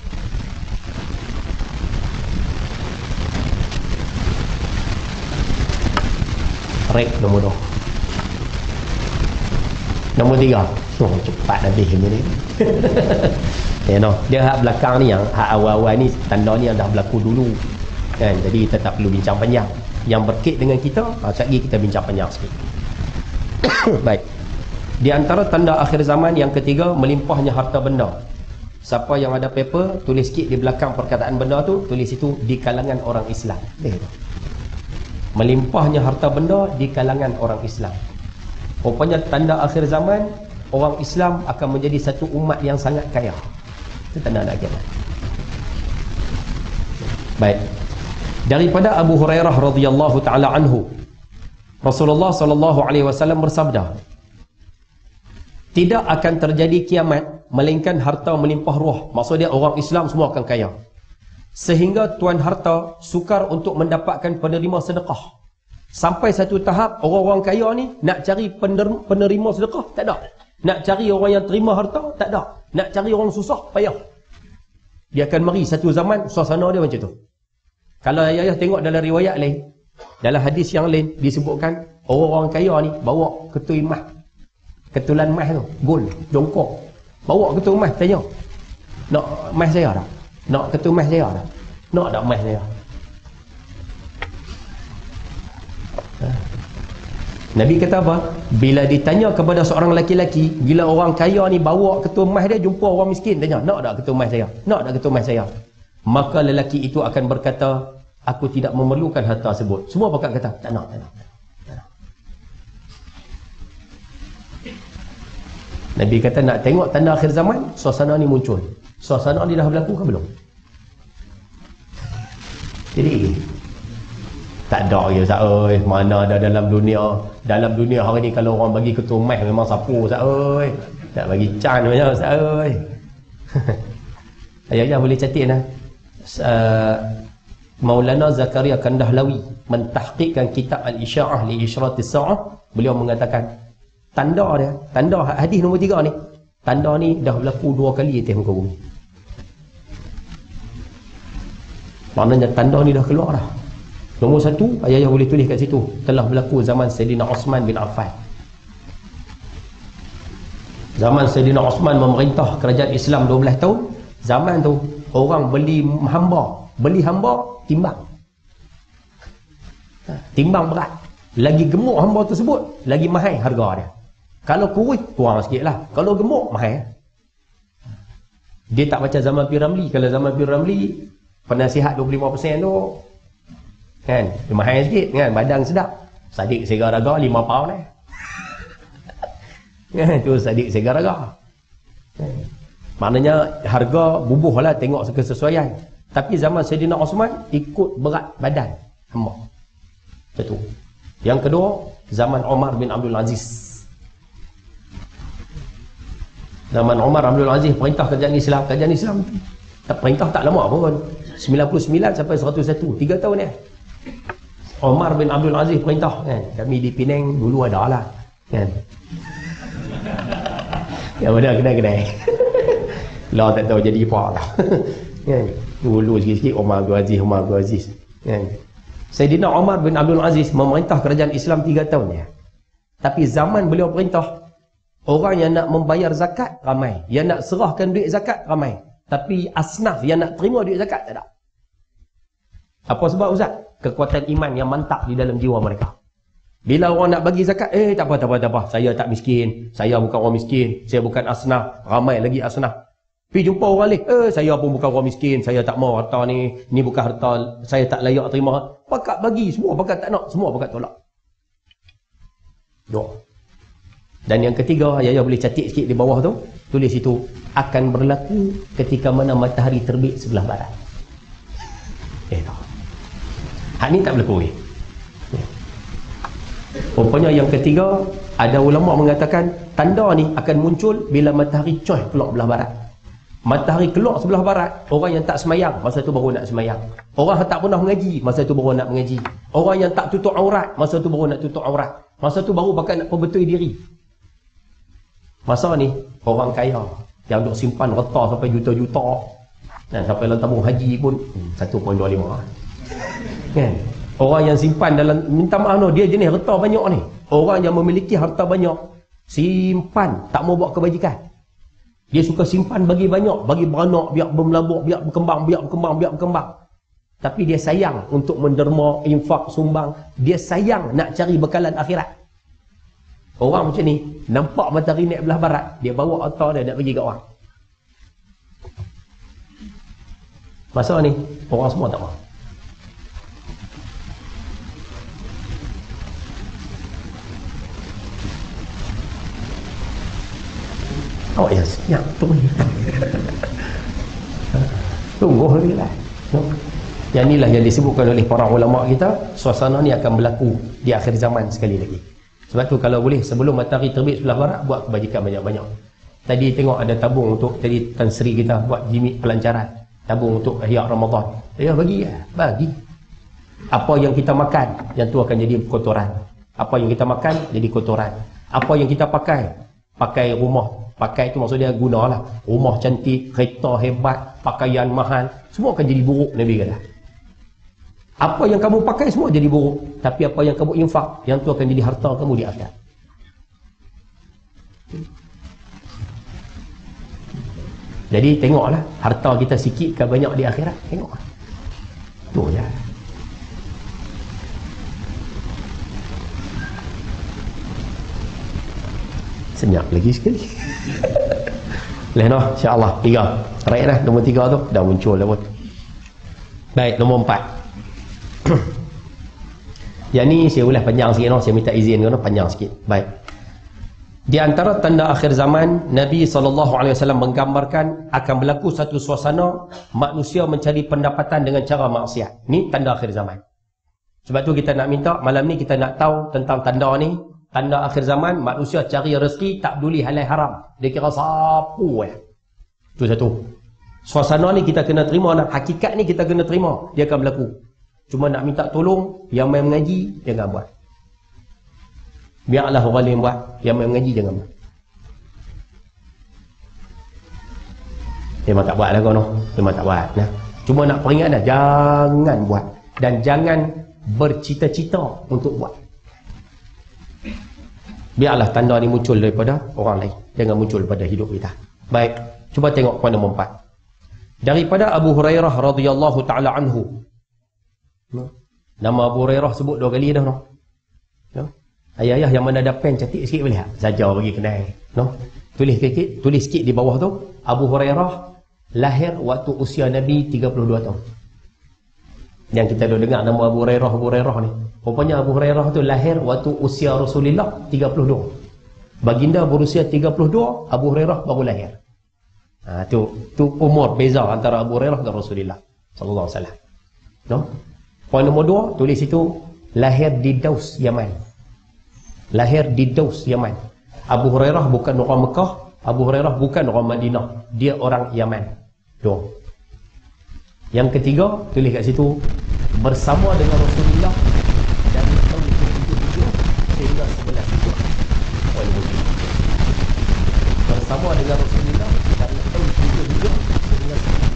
Rek nombor dua. Nombor tiga, oh, cepat habis ni. Ya, no. Dia hak belakang ni, yang hak awal-awal ni, tanda ni yang dah berlaku dulu kan? Jadi kita tak perlu bincang panjang. Yang berkait dengan kita, sekejap lagi kita bincang panjang sikit. Baik. Di antara tanda akhir zaman yang ketiga, melimpahnya harta benda. Siapa yang ada paper, tulis sikit di belakang perkataan benda tu, tulis itu di kalangan orang Islam. Eh, melimpahnya harta benda di kalangan orang Islam. Rupanya tanda akhir zaman, orang Islam akan menjadi satu umat yang sangat kaya. Itu tanda anak kiamat. Baik. Daripada Abu Hurairah radhiyallahu taala anhu, Rasulullah sallallahu alaihi wasallam bersabda, tidak akan terjadi kiamat melainkan harta melimpah ruah. Maksudnya orang Islam semua akan kaya. Sehingga tuan harta sukar untuk mendapatkan penerima sedekah. Sampai satu tahap orang-orang kaya ni nak cari penerima sedekah tak ada. Nak cari orang yang terima harta tak ada. Nak cari orang susah payah. Dia akan mari satu zaman suasana dia macam tu. Kalau ayah tengok dalam riwayat lain, dalam hadis yang lain disebutkan orang-orang kaya ni bawa ketul emas. Ketulan emas tu, gold, jongkok. Bawa ketul emas tanya, nak emas saya tak? Nak ketul emas saya tak? Nak tak emas saya? Ha. Nabi kata apa? Bila ditanya kepada seorang lelaki-lelaki, bila orang kaya ni bawa ketul emas dia jumpa orang miskin, tanya, nak tak ketul emas saya? Nak tak ketul emas saya? Maka lelaki itu akan berkata, aku tidak memerlukan harta tersebut. Semua pakat kata, tak nak, tak nak, tak nak, tak nak. Nabi kata nak tengok tanda akhir zaman, suasana ni muncul. Suasana ni dah berlaku ke belum? Jadi tak ada je Ustaz oi, mana ada dalam dunia. Dalam dunia hari ni kalau orang bagi ketua emas memang sapu Ustaz oi. Tak bagi can macam Ustaz oi. Ayah-ayah boleh catat nah. Uh, Maulana Zakaria Kandahlawi mentahqiqkan kitab Al-Isya'ah li Isyratis Sa'ah. Beliau mengatakan tanda dia, tanda hadis nombor tiga ni, tanda ni dah berlaku dua kali atas muka bumi. Maknanya tanda ni dah keluar dah. Nombor satu, ayah-ayah boleh tulis kat situ, telah berlaku zaman Sayyidina Osman bin Affan. Zaman Sayyidina Osman memerintah kerajaan Islam dua belas tahun. Zaman tu orang beli hamba, beli hamba timbang. Timbang berat. Lagi gemuk hamba tersebut, lagi mahal harga dia. Kalau kurus, kurang sikit lah. Kalau gemuk, mahal. Dia tak macam zaman P. Ramli. Kalau zaman P. Ramli, penasihat dua puluh lima peratus tu, kan, dia mahal sikit, kan, badan sedap. Sadik Segar Raga, lima pound eh. Kan, tu Sadik Segar Raga. Kan. Maknanya, harga bubuh lah, tengok kesesuaian. Tapi zaman Sayyidina Osman, ikut berat badan hamba. Satu. Yang kedua, zaman Umar bin Abdul Aziz. Zaman Umar Abdul Aziz perintah kerajaan Islam. Kerajaan Islam tak perintah tak lama pun. sembilan puluh sembilan sampai seratus satu. tiga tahun ya. Umar bin Abdul Aziz perintah. Kan? Kami di Penang dulu ada lah. Kan? Yang mana kedai-kedai. Lah tak tahu jadi apa lah. Kan? Dulu sikit-sikit Umar Abdul Aziz, Umar Abdul Aziz. Kan? Sayyidina Umar bin Abdul Aziz memerintah kerajaan Islam tiga tahun ya. Tapi zaman beliau perintah, orang yang nak membayar zakat ramai, yang nak serahkan duit zakat ramai, tapi asnaf yang nak terima duit zakat tak ada. Apa sebab Ustaz? Kekuatan iman yang mantap di dalam jiwa mereka. Bila orang nak bagi zakat, eh tak apa tak apa tak apa, saya tak miskin, saya bukan orang miskin, saya bukan asnaf, ramai lagi asnaf. Pergi jumpa orang lain, eh saya pun bukan orang miskin, saya tak mau harta ni, ni bukan harta, saya tak layak terima. Pakat bagi, semua pakat tak nak, semua pakat tolak. Doa. Dan yang ketiga, ayah boleh catat sikit di bawah tu, tulis situ, akan berlaku ketika mana matahari terbit sebelah barat. Eh tak. Hak ni tak berlaku ni. Rupanya yang ketiga, ada ulama mengatakan tanda ni akan muncul bila matahari coy keluar belah barat. Matahari keluar sebelah barat, orang yang tak semayang, masa tu baru nak semayang. Orang yang tak pernah mengaji, masa tu baru nak mengaji. Orang yang tak tutup aurat, masa tu baru nak tutup aurat. Masa tu baru pakai nak perbetul diri. Masa ni, orang kaya yang duk simpan reta sampai juta-juta, dan sampai dalam tabung haji pun satu perpuluhan dua lima. Kan? Orang yang simpan dalam, minta maaf no, dia jenis harta banyak ni. Orang yang memiliki harta banyak, simpan, tak mau buat kebajikan. Dia suka simpan bagi banyak, bagi beranak, biar bermelabur, biar berkembang, biar berkembang, biar berkembang. Tapi dia sayang untuk menderma, infak, sumbang. Dia sayang nak cari bekalan akhirat. Orang macam ni, nampak matahari naik belah barat, dia bawa harta dia nak bagi kat orang. Masa ni, orang semua tak mahu. Awak yang senyap tu. Tunggu hari lah. Yang inilah yang disebutkan oleh para ulama kita, suasana ni akan berlaku di akhir zaman sekali lagi. Sebab tu kalau boleh sebelum matahari terbit sebelah barat, buat kebajikan banyak-banyak. Tadi tengok ada tabung untuk tadi Tan Sri kita buat jimit pelancaran, tabung untuk ihya Ramadan. Ya bagi ya, bagi. Apa yang kita makan, yang tu akan jadi kotoran. Apa yang kita makan jadi kotoran. Apa yang kita pakai, pakai rumah. Pakai tu maksud dia gunalah. Rumah cantik, kereta hebat, pakaian mahal, semua akan jadi buruk, Nabi kata. Apa yang kamu pakai semua jadi buruk, tapi apa yang kamu infak, yang tu akan jadi harta kamu di akhirat. Jadi tengoklah, harta kita sikit ke banyak di akhirat, tengoklah. Tu je. Senyap lagi sekali. Leh noh, insya-Allah tiga. Right dah nombor tiga tu dah muncul dah pun. Baik, nombor empat. Yang ni saya ulas panjang sikit noh, saya minta izin noh, panjang sikit. Baik. Di antara tanda akhir zaman, Nabi sallallahu alaihi wasallam menggambarkan akan berlaku satu suasana manusia mencari pendapatan dengan cara maksiat. Ni tanda akhir zaman. Sebab tu kita nak minta malam ni kita nak tahu tentang tanda ni. Tanda akhir zaman, manusia cari rezeki tak peduli halal haram. Dia kira sapu ya. Itu satu. Suasana ni kita kena terima, nak hakikat ni kita kena terima. Dia akan berlaku. Cuma nak minta tolong, yang main mengaji, jangan buat. Biarlah orang lain buat, yang main mengaji jangan buat. Memang tak buat lah kau no. Memang tak buat. Nah. Cuma nak peringat dah, jangan buat. Dan jangan bercita-cita untuk buat. Biarlah tanda ni muncul daripada orang lain, jangan muncul daripada hidup kita. Baik, cuba tengok poin nombor empat. Daripada Abu Hurairah radhiyallahu taala anhu. No. Nama Abu Hurairah sebut dua kali dah no. No. Ayah-ayah yang mana ada pen cantik sikit boleh tak? Saja bagi kenal. No. Tulis sikit, tulis sikit di bawah tu, Abu Hurairah lahir waktu usia Nabi tiga puluh dua tahun. Yang kita dah dengar nama Abu Hurairah, Abu Hurairah ni. Rupanya Abu Hurairah tu lahir waktu usia Rasulullah tiga puluh dua. Baginda berusia tiga puluh dua, Abu Hurairah baru lahir. Ha, tu tu umur beza antara Abu Hurairah dan Rasulullah sallallahu alaihi wasallam. No? Poin nombor dua, tulis itu lahir di Daus, Yaman. Lahir di Daus, Yaman. Abu Hurairah bukan orang Mekah, Abu Hurairah bukan orang Madinah, dia orang Yaman. Dua. Yang ketiga, tulis kat situ bersama dengan Rasulullah dari tahun tujuh hijrah sehingga sebelas hijrah. Poin nombor bersama dengan Rasulullah dari tahun tujuh hijrah sehingga sebelas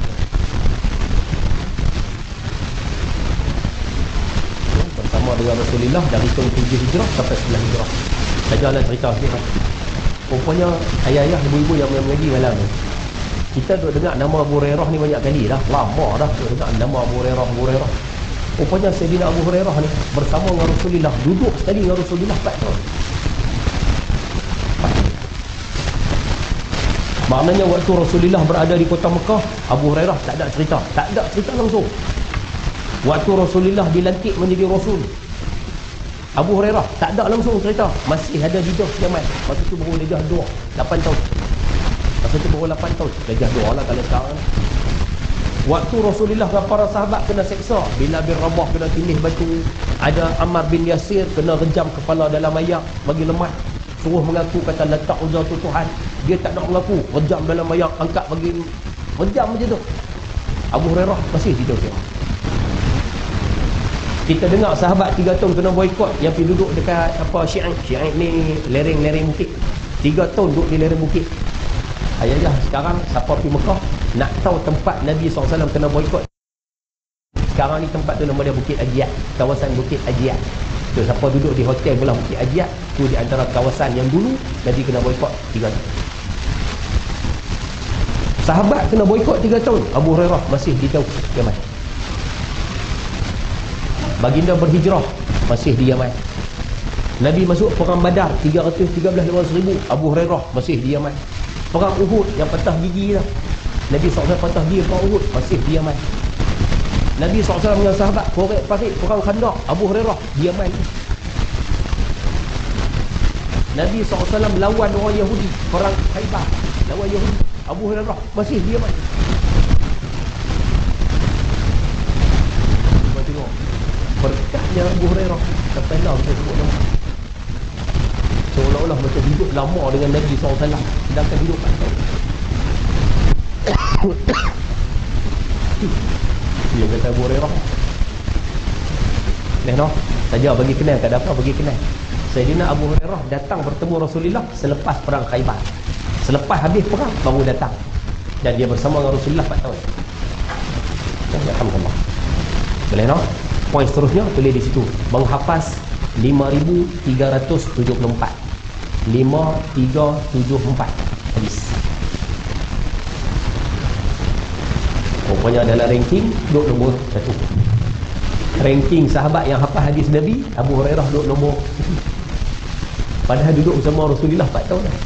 hijrah. Bersama dengan Rasulullah dari tahun tujuh hijrah sampai sebelas hijrah. Sajalah cerita sikit. Rupanya ayah-ayah, ibu-ibu yang mengaji malam ni, kita duk dengar nama Abu Hurairah ni banyak kali dah, lama dah duk dengar nama Abu Hurairah, Abu Hurairah. Rupanya Sayyidina Abu Hurairah ni bersama dengan Rasulullah, duduk sekali dengan Rasulullah empat tahun. Maknanya waktu Rasulullah berada di kota Mekah, Abu Hurairah tak ada cerita, tak ada cerita langsung. Waktu Rasulullah dilantik menjadi Rasul, Abu Hurairah tak ada langsung cerita, masih ada di Daus, Yaman. Masa tu baru lejah dua, lapan tahun. Masa tu baru lapan tahun, lejah dua lah kalau sekarang. Waktu Rasulullah dan para sahabat kena seksa, Bilal bin Rabah kena tindih batu, ada Ammar bin Yasir kena rejam kepala dalam ayak bagi lemah, suruh mengaku kata letak uzur tu Tuhan, dia tak nak mengaku, rejam dalam ayak, angkat bagi rejam macam tu. Abu Hurairah masih di Daus. Kita dengar sahabat tiga tahun kena boikot, yang pergi duduk dekat apa Syi'ib. Syi'ib ni lereng-lereng bukit. tiga tahun duduk di lereng bukit. Ayah-ayah sekarang siapa pergi Mekah nak tahu tempat Nabi sallallahu alaihi wasallam kena boikot. Sekarang ni tempat tu nama dia Bukit Ajiat, kawasan Bukit Ajiat. Tu siapa duduk di hotel belah Bukit Ajiat, tu di antara kawasan yang dulu Nabi kena boikot tiga tahun. Sahabat kena boikot tiga tahun, Abu Hurairah masih di Daus, Yaman. Baginda berhijrah masih di Yaman. Nabi masuk perang Badar tiga ratus tiga belas ribu, Abu Hurairah masih di Yaman. Perang Uhud yang patah gigi dah, Nabi sallallahu alaihi wasallam patah gigi perang Uhud, masih di Yaman. Nabi sallallahu alaihi wasallam dengan sahabat korek parit perang Khandaq, Abu Hurairah di Yaman. Nabi sallallahu alaihi wasallam lawan orang Yahudi perang Khaybar, lawan Yahudi. Abu Hurairah masih diam aja. Cuba tengok berkatnya Abu Hurairah terpelah kita sebut nama. Seolah-olah macam hidup lama dengan Nabi sallallahu alaihi wasallam, sedangkan hidup tak tahu. Dia kata Abu Hurairah, "Dah noh, saja bagi kenal, tak ada apa bagi kenal." Sayyidina Abu Hurairah datang bertemu Rasulullah selepas perang Khaibar. Selepas habis perang baru datang. Dan dia bersama dengan Rasulullah empat tahun. Alhamdulillah. Boleh noh? Poin seterusnya tulis di situ. Menghafaz lima ribu tiga ratus tujuh puluh empat. lima tiga tujuh empat hadis. Rupanya dalam ranking duduk nombor satu. Ranking sahabat yang hafal hadis Nabi, Abu Hurairah duduk nombor padahal duduk bersama Rasulullah empat tahun dah.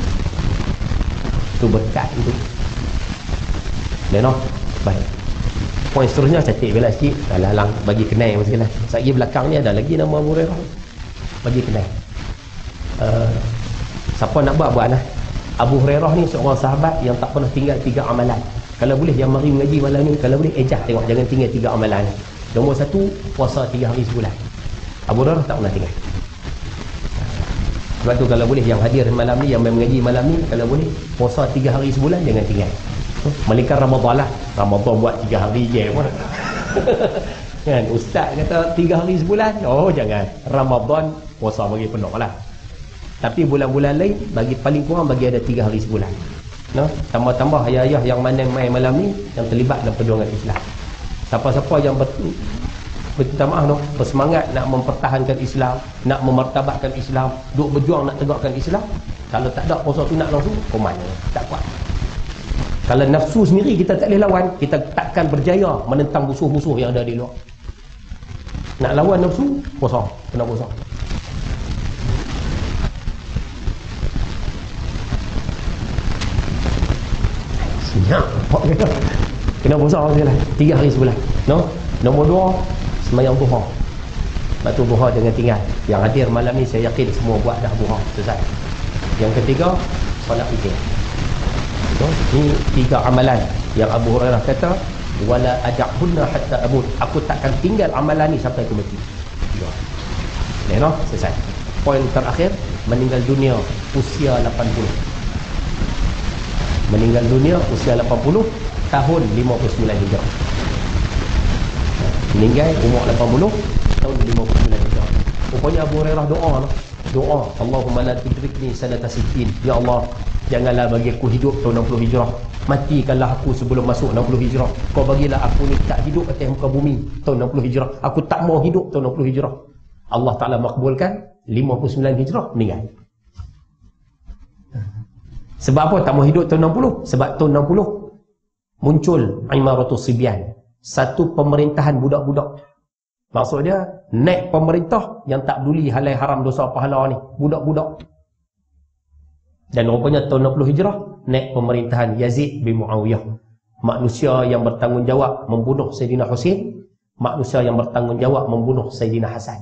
Itu berkat itu. Dan noh, baik. Poin seterusnya cantik bela sikit. Alang-alang bagi kenal mesti lah. Sagi belakang ni ada lagi nama Abu Hurairah. Bagi kenal. Uh, siapa nak buat buat lah. Abu Hurairah ni seorang sahabat yang tak pernah tinggal tiga amalan. Kalau boleh yang mari mengaji malam ni, kalau boleh ejah tengok, jangan tinggal tiga amalan. Nombor satu, puasa tiga hari sebulan. Abu Hurairah tak pernah tinggal. Sebab tu kalau boleh yang hadir malam ni, yang mengaji malam ni, kalau boleh puasa tiga hari sebulan jangan tinggal. Melainkan Ramadan lah. Ramadan buat tiga hari je pun. Kan ustaz kata tiga hari sebulan, oh jangan. Ramadan puasa bagi penuh lah. Tapi bulan-bulan lain bagi paling kurang bagi ada tiga hari sebulan. No? Tambah-tambah ayah-ayah yang mana main malam ni yang terlibat dalam perjuangan Islam. Siapa-siapa yang betul minta maaf no, bersemangat nak mempertahankan Islam, nak memartabatkan Islam, duk berjuang nak tegakkan Islam, kalau tak ada puasa sunat langsung, komanya tak kuat. Kalau nafsu sendiri kita tak boleh lawan, kita takkan berjaya menentang musuh-musuh yang ada di luar. Nak lawan nafsu, puasa, kena puasa. Siap, kena puasa lah, tiga hari sebulan. No? Nombor dua, semayang duha. Lepas tu duha jangan tinggal. Yang hadir malam ni saya yakin semua buat dah duha selesai. Yang ketiga, solat witir. So, ni tiga amalan yang Abu Hurairah kata, wala ad'hunna hatta amut. Aku takkan tinggal amalan ni sampai aku mati. Ya. No? Selesai. Poin terakhir, meninggal dunia usia lapan puluh. Meninggal dunia usia lapan puluh, tahun lima puluh sembilan Hijrah. Meninggal umur lapan puluh, tahun lima puluh sembilan Hijrah. Rupanya Abu Hurairah doa lah. Doa, Allahumma la tudrikni sanata sittin. Ya Allah, janganlah bagi aku hidup tahun enam puluh Hijrah. Matikanlah aku sebelum masuk enam puluh Hijrah. Kau bagilah aku ni tak hidup atas muka bumi tahun enam puluh Hijrah. Aku tak mau hidup tahun enam puluh Hijrah. Allah Ta'ala makbulkan, lima puluh sembilan Hijrah meninggal. Sebab apa tak mau hidup tahun enam puluh? Sebab tahun enam puluh muncul Imaratus Sibyan, satu pemerintahan budak-budak. Maksudnya naik pemerintah yang tak peduli halal haram dosa pahala ni, budak-budak. Dan rupanya tahun enam puluh Hijrah naik pemerintahan Yazid bin Muawiyah, manusia yang bertanggungjawab membunuh Sayyidina Husain, manusia yang bertanggungjawab membunuh Sayyidina Hasan.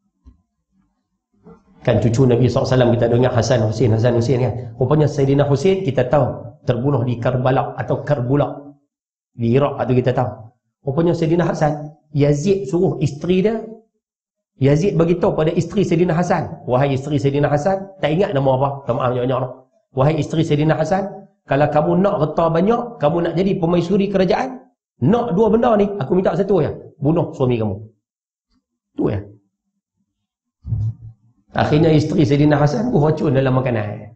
Kan cucu Nabi sallallahu alaihi wasallam kita dengar Hasan Husain, Hasan Husain kan. Rupanya Sayyidina Husain kita tahu terbunuh di Karbala atau Karbula di Iraq, atau kita tahu. Rupanya Sayyidina Hasan, Yazid suruh isteri dia, Yazid beritahu pada isteri Sayyidina Hasan, wahai isteri Sayyidina Hasan, tak ingat nama apa, tak maaf banyak-banyak lah. Wahai isteri Sayyidina Hasan, kalau kamu nak harta banyak, kamu nak jadi pemaisuri kerajaan, nak dua benda ni, aku minta satu ya, bunuh suami kamu. Tu ya. Akhirnya isteri Sayyidina Hasan pun racun dalam makanan.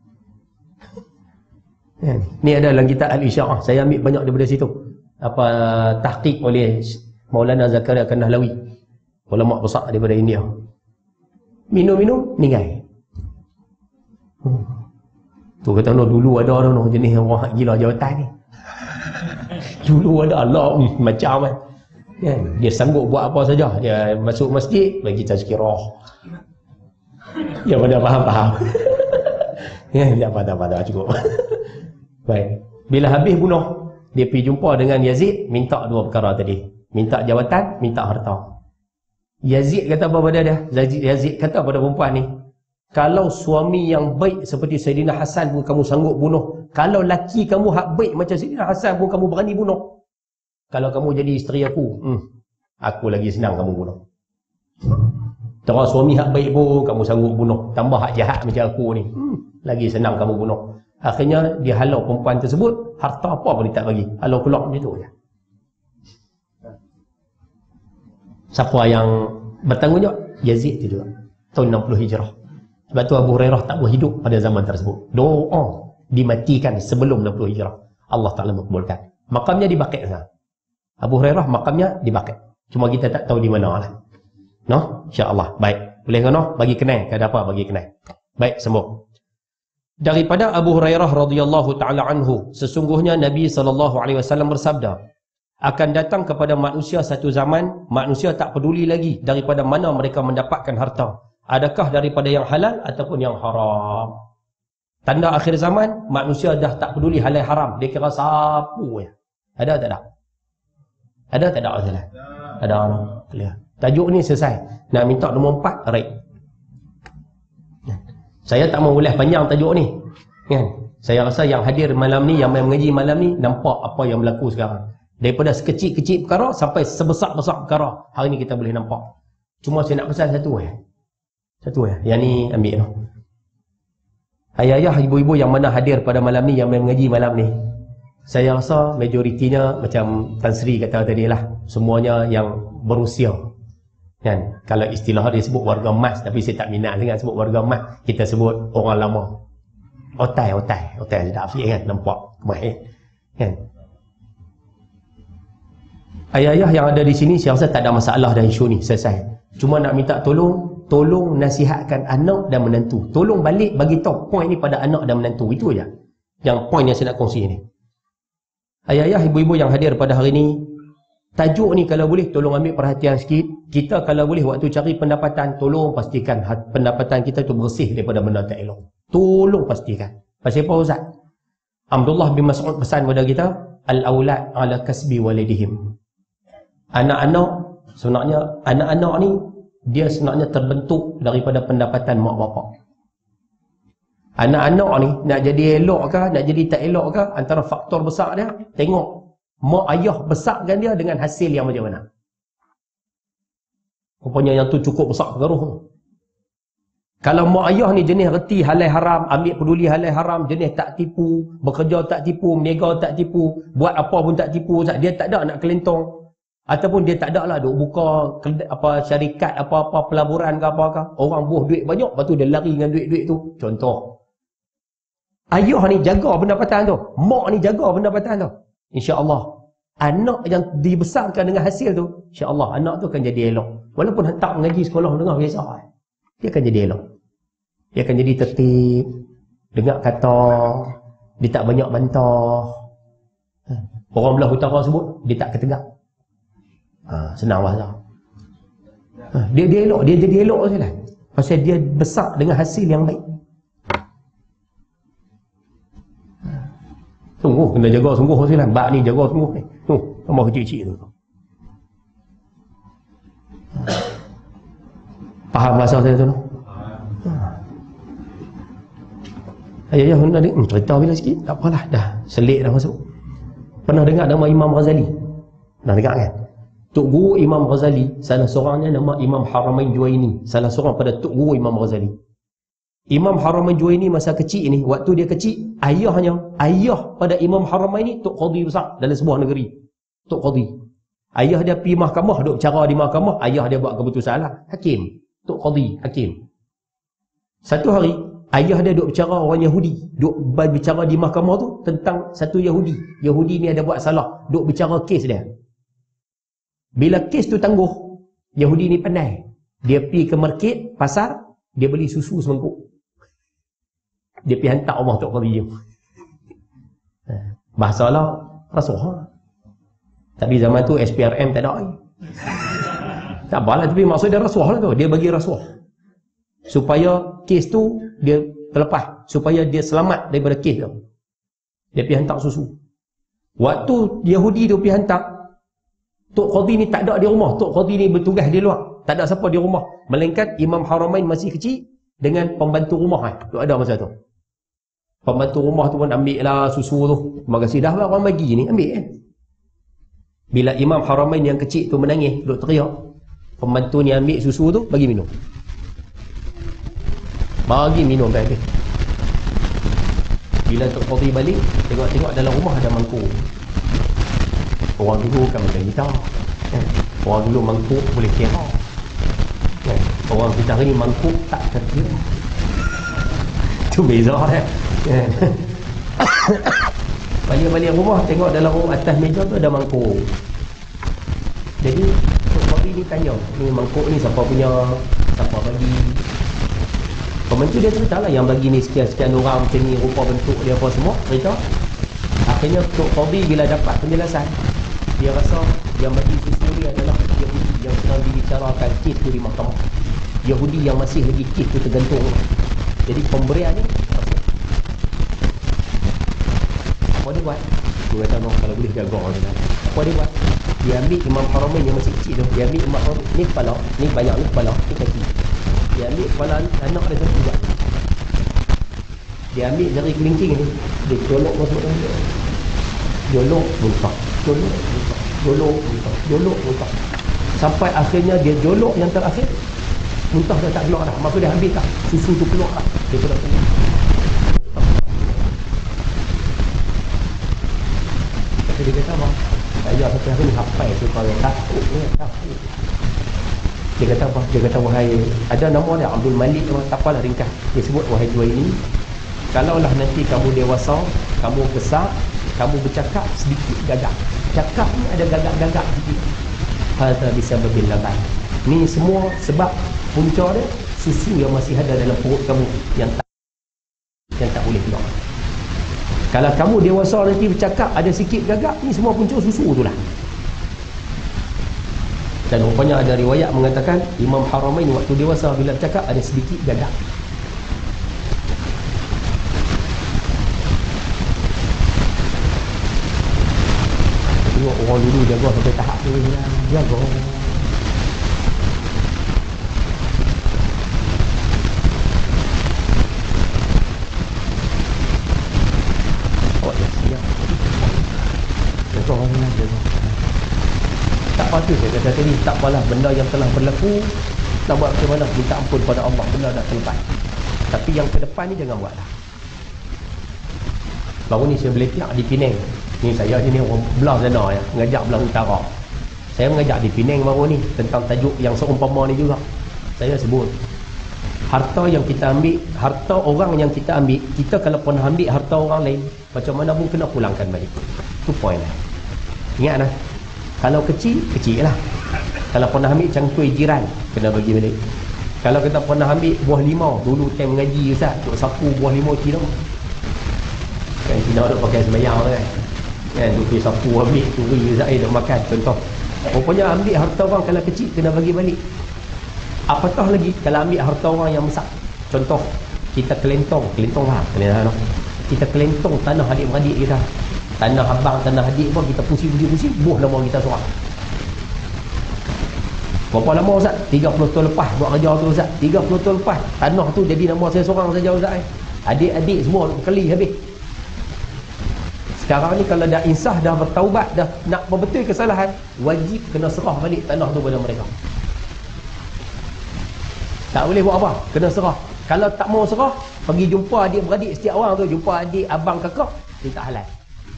Ni ada dalam kitab Al-Isya'ah. Saya ambil banyak daripada situ. Apa tahqiq oleh Maulana Zakaria Kandahlawi, ulama besar daripada India. Minum-minum meninggal. Hmm. Tu kata no, dulu ada no, jenis orang gila jawatan ni. Dulu ada Allah um, macam kan. Ya, dia sanggup buat apa saja. Dia masuk masjid bagi tazkirah. Ya pada faham-faham. Ya, tak apa-apa cukup. Baik. Bila habis bunuh, dia pergi jumpa dengan Yazid, minta dua perkara tadi. Minta jawatan, minta harta. Yazid kata apa pada dia? Yazid, Yazid kata pada perempuan ni, Kalau suami yang baik seperti Sayyidina Hasan pun kamu sanggup bunuh, kalau laki kamu hak baik macam Sayyidina Hasan pun kamu berani bunuh, kalau kamu jadi isteri aku, hmm, aku lagi senang kamu bunuh. Terus suami hak baik pun kamu sanggup bunuh, tambah hak jahat macam aku ni, hmm, lagi senang kamu bunuh. Akhirnya dia halau perempuan tersebut, harta apa pun dia tak bagi, halau keluar macam tu je. Siapa yang bertanggungjawab? Yazid tu juga, tahun enam puluh Hijrah. Sebab tu Abu Hurairah tak berhidup pada zaman tersebut. Doa dimatikan sebelum enam puluh Hijrah. Allah Ta'ala makbulkan. Makamnya di Baqi' sana. Abu Hurairah makamnya di Baqi'. Cuma kita tak tahu di mana lah. No? InsyaAllah. Baik. Boleh kena? Bagi kenal. Ada apa bagi kenal? Baik, semua. Daripada Abu Hurairah radhiyallahu ta'ala anhu, sesungguhnya Nabi sallallahu alaihi wasallam bersabda, akan datang kepada manusia satu zaman, manusia tak peduli lagi daripada mana mereka mendapatkan harta. Adakah daripada yang halal ataupun yang haram. Tanda akhir zaman, manusia dah tak peduli halal haram. Dia kira sapu ya. Ada tak ada? Ada tak ada? Ada. Ada. Ada. Tajuk ni selesai. Nak minta nombor empat, right. Saya tak mau ulas panjang tajuk ni. Kan? Saya rasa yang hadir malam ni, yang mengaji malam ni, nampak apa yang berlaku sekarang. Daripada sekecil-kecil perkara sampai sebesar-besar perkara. Hari ni kita boleh nampak. Cuma saya nak pesan satu ya. Satu ya. Yang ni ambil tu. Ayah-ayah, ibu-ibu yang mana hadir pada malam ni, yang mengaji malam ni, saya rasa majoritinya macam Tan Sri kata tadi lah, semuanya yang berusia. Kan? Kalau istilah dia sebut warga emas, tapi saya tak minat sangat sebut warga emas. Kita sebut orang lama. Otai, otai. Otai sedap sikit kan? Nampak kemas eh? Kan? Ayah-ayah yang ada di sini, saya rasa tak ada masalah dah isu ni. Selesai. Cuma nak minta tolong, tolong nasihatkan anak dan menantu. Tolong balik bagi tahu point ni pada anak dan menantu. Itu aja. Yang point yang saya nak kongsi ni. Ayah-ayah, ibu-ibu yang hadir pada hari ni, tajuk ni kalau boleh tolong ambil perhatian sikit. Kita kalau boleh waktu cari pendapatan, tolong pastikan pendapatan kita tu bersih daripada benda tak elok. Tolong pastikan. Pasal apa Ustaz? Abdullah bin Mas'ud pesan kepada kita, al-aulad ala kasbi walidihim. Anak-anak sebenarnya, anak-anak ni dia sebenarnya terbentuk daripada pendapatan mak bapak. Anak-anak ni nak jadi elok ke, nak jadi tak elok ke, antara faktor besar dia, tengok mak ayah besarkan dia dengan hasil yang macam mana. Rupanya yang tu cukup besar pengaruh. Kalau mak ayah ni jenis reti halal haram, ambil peduli halal haram, jenis tak tipu, bekerja tak tipu, meniaga tak tipu, buat apa pun tak tipu, dia tak ada nak kelentong. Ataupun dia tak ada lah duk buka apa syarikat apa-apa pelaburan ke apa-apa. Orang buah duit banyak, lepas tu dia lari dengan duit-duit tu. Contoh. Ayah ni jaga pendapatan tu. Mak ni jaga pendapatan tu. InsyaAllah. Anak yang dibesarkan dengan hasil tu, InsyaAllah anak tu akan jadi elok. Walaupun hantar mengaji sekolah dengar biasa. Dia akan jadi elok. Dia akan jadi tertib. Dengar kata. Dia tak banyak bantah. Orang belah utara sebut, dia tak ketegak. Ha, senang bahasa. Ha, dia dia elok, dia jadi elok sajalah. Pasal dia besar dengan hasil yang baik. Ha. Sungguh kena jaga sungguh sajalah. Bak ni jaga sungguh ni. Tu, tambah kecil-kecil tu. Ha. Faham bahasa saya tu? Ha. Ayah, ayah, nak hmm, cerita bila sikit. Tak apalah, dah selit dah masuk. Pernah dengar nama Imam Ghazali? Pernah dengar kan? Tok Guru Imam Ghazali, salah seorangnya nama Imam Haramain Juwaini. Salah seorang pada Tok Guru Imam Ghazali. Imam Haramain Juwaini masa kecil ni, waktu dia kecil, ayahnya, ayah pada Imam Haramain ni Tok Qadhi besar dalam sebuah negeri. Tok Qadhi. Ayah dia pergi mahkamah, duk bicara di mahkamah, ayah dia buat keputusan lah. Hakim. Tok Qadhi, hakim. Satu hari, ayah dia duk bicara orang Yahudi. Duk bicara di mahkamah tu tentang satu Yahudi. Yahudi ni ada buat salah. Duk bicara kes dia. Bila kes tu tangguh, Yahudi ni pandai. Dia pergi ke market, pasar, dia beli susu semangkuk. Dia pergi hantar rumah Tok Qadhi. Bahasa lah, rasuah. Tapi zaman tu S P R M tak ada. Tak apalah, tapi maksud dia rasuah lah tu. Dia bagi rasuah. Supaya kes tu dia terlepas. Supaya dia selamat daripada kes tu. Dia pergi hantar susu. Waktu Yahudi tu pergi hantar, Tok Qadhi ni tak ada di rumah. Tok Qadhi ni bertugas di luar. Tak ada siapa di rumah. Melainkan Imam Haramain masih kecil. dengan pembantu rumah eh. Tu ada masa tu. Pembantu rumah tu pun ambil lah susu tu. Terima kasih dah orang bagi ni, ambil eh. Bila Imam Haramain yang kecil tu menangis, duk teriak, pembantu ni ambil susu tu, bagi minum. Bagi minum kan dia. Bila Tok Qadhi balik, tengok-tengok dalam rumah ada mangkuk. Orang dulu kan macam kita. Eh. Orang dulu mangkuk boleh kira. Eh. Orang kita hari ni mangkuk tak terkira. Tu beza eh. Eh. Balik-balik rumah, tengok dalam rumah atas meja tu ada mangkuk. Jadi Tok Qadhi ni tanya, ni mangkuk ni siapa punya, siapa bagi. Pembantu dia cerita lah, yang bagi ni sekian-sekian orang macam ni, rupa bentuk dia apa semua, cerita. Akhirnya Tok Qadhi bila dapat penjelasan, dia rasa yang bagi susu ni adalah Yahudi yang sedang dibicarakan kes tu di mahkamah. Yahudi yang masih lagi kes tu tergantung. Jadi pemberian ni apa dia buat? Dia kata no, kalau boleh jaga orang dia. Apa dia buat? Dia ambil Imam Haramain yang masih kecil tu, dia ambil Imam Haramain ni kepala, ni banyak ni kepala, ni kaki. Dia ambil kepala anak dia satu juga. Dia ambil jari kelingking ni, dia colok masuk dalam dia. Jolok muntah, jolok muntah, jolok muntah, jolok muntah. Sampai akhirnya dia jolok yang terakhir, muntah dah tak keluar dah. Maka dia habis tak, susu tu keluar dah. Dia pun dah keluar. Dia kata apa? Saya sampai hari ni hafal tu kalau takut ni, takut. Dia kata apa? Dia kata wahai, ada nama dia Abdul Malik, tak apalah ringkas. Dia sebut wahai dua ini, kalaulah nanti kamu dewasa, kamu besar, kamu bercakap sedikit gagak. Cakap ni ada gagak-gagak sedikit. Hadza bisababil laban. Ni semua sebab punca dia susu yang masih ada dalam perut kamu yang tak yang tak boleh keluar. Kalau kamu dewasa nanti bercakap ada sikit gagak, ni semua punca susu tu lah. Dan rupanya ada riwayat mengatakan Imam Haramain waktu dewasa bila bercakap ada sedikit gagak. Tengok orang dulu jaga sampai tahap tu lah. Jaga. Tak apa tu saya kata tadi, tak apalah benda yang telah berlaku, nak buat macam mana, minta ampun pada Allah, benda dah terlepas. Tapi yang ke depan ni jangan buat dah. Baru ni saya beletiak di Penang. Ni saya sini orang belah sana ya, mengajak belah utara. Saya mengajak di Penang baru ni tentang tajuk yang seumpama ni juga. Saya sebut harta yang kita ambil, harta orang yang kita ambil, kita kalau pernah ambil harta orang lain, macam mana pun kena pulangkan balik. Tu point lah. Ingat lah, kalau kecil, kecil lah. Kalau pernah ambil cangkui jiran, kena bagi balik. Kalau kita pernah ambil buah limau, dulu time mengaji Ustaz, tuk sapu buah limau kilo. Kan Cina duk pakai sembayang kan. Kan tu pergi sapu ambil, turi Ustaz eh duk makan, contoh. Rupanya ambil harta orang kalau kecil, kena bagi balik. Apatah lagi kalau ambil harta orang yang besar. Contoh, kita kelentong, kelentong lah, kelentong. Kita kelentong tanah adik-beradik kita. Tanah abang, tanah adik pun kita pusing-pusing-pusing, buah nama kita seorang. Berapa lama Ustaz? tiga puluh tahun lepas buat kerja tu Ustaz. tiga puluh tahun lepas, tanah tu jadi nama saya seorang saja Ustaz. Adik-adik semua kali habis. Sekarang ni kalau dah insaf, dah bertaubat, dah nak berbetul kesalahan, wajib kena serah balik tanah tu pada mereka. Tak boleh buat apa, kena serah. Kalau tak mau serah, pergi jumpa adik-beradik setiap orang tu, jumpa adik, abang, kakak, dia tak halal.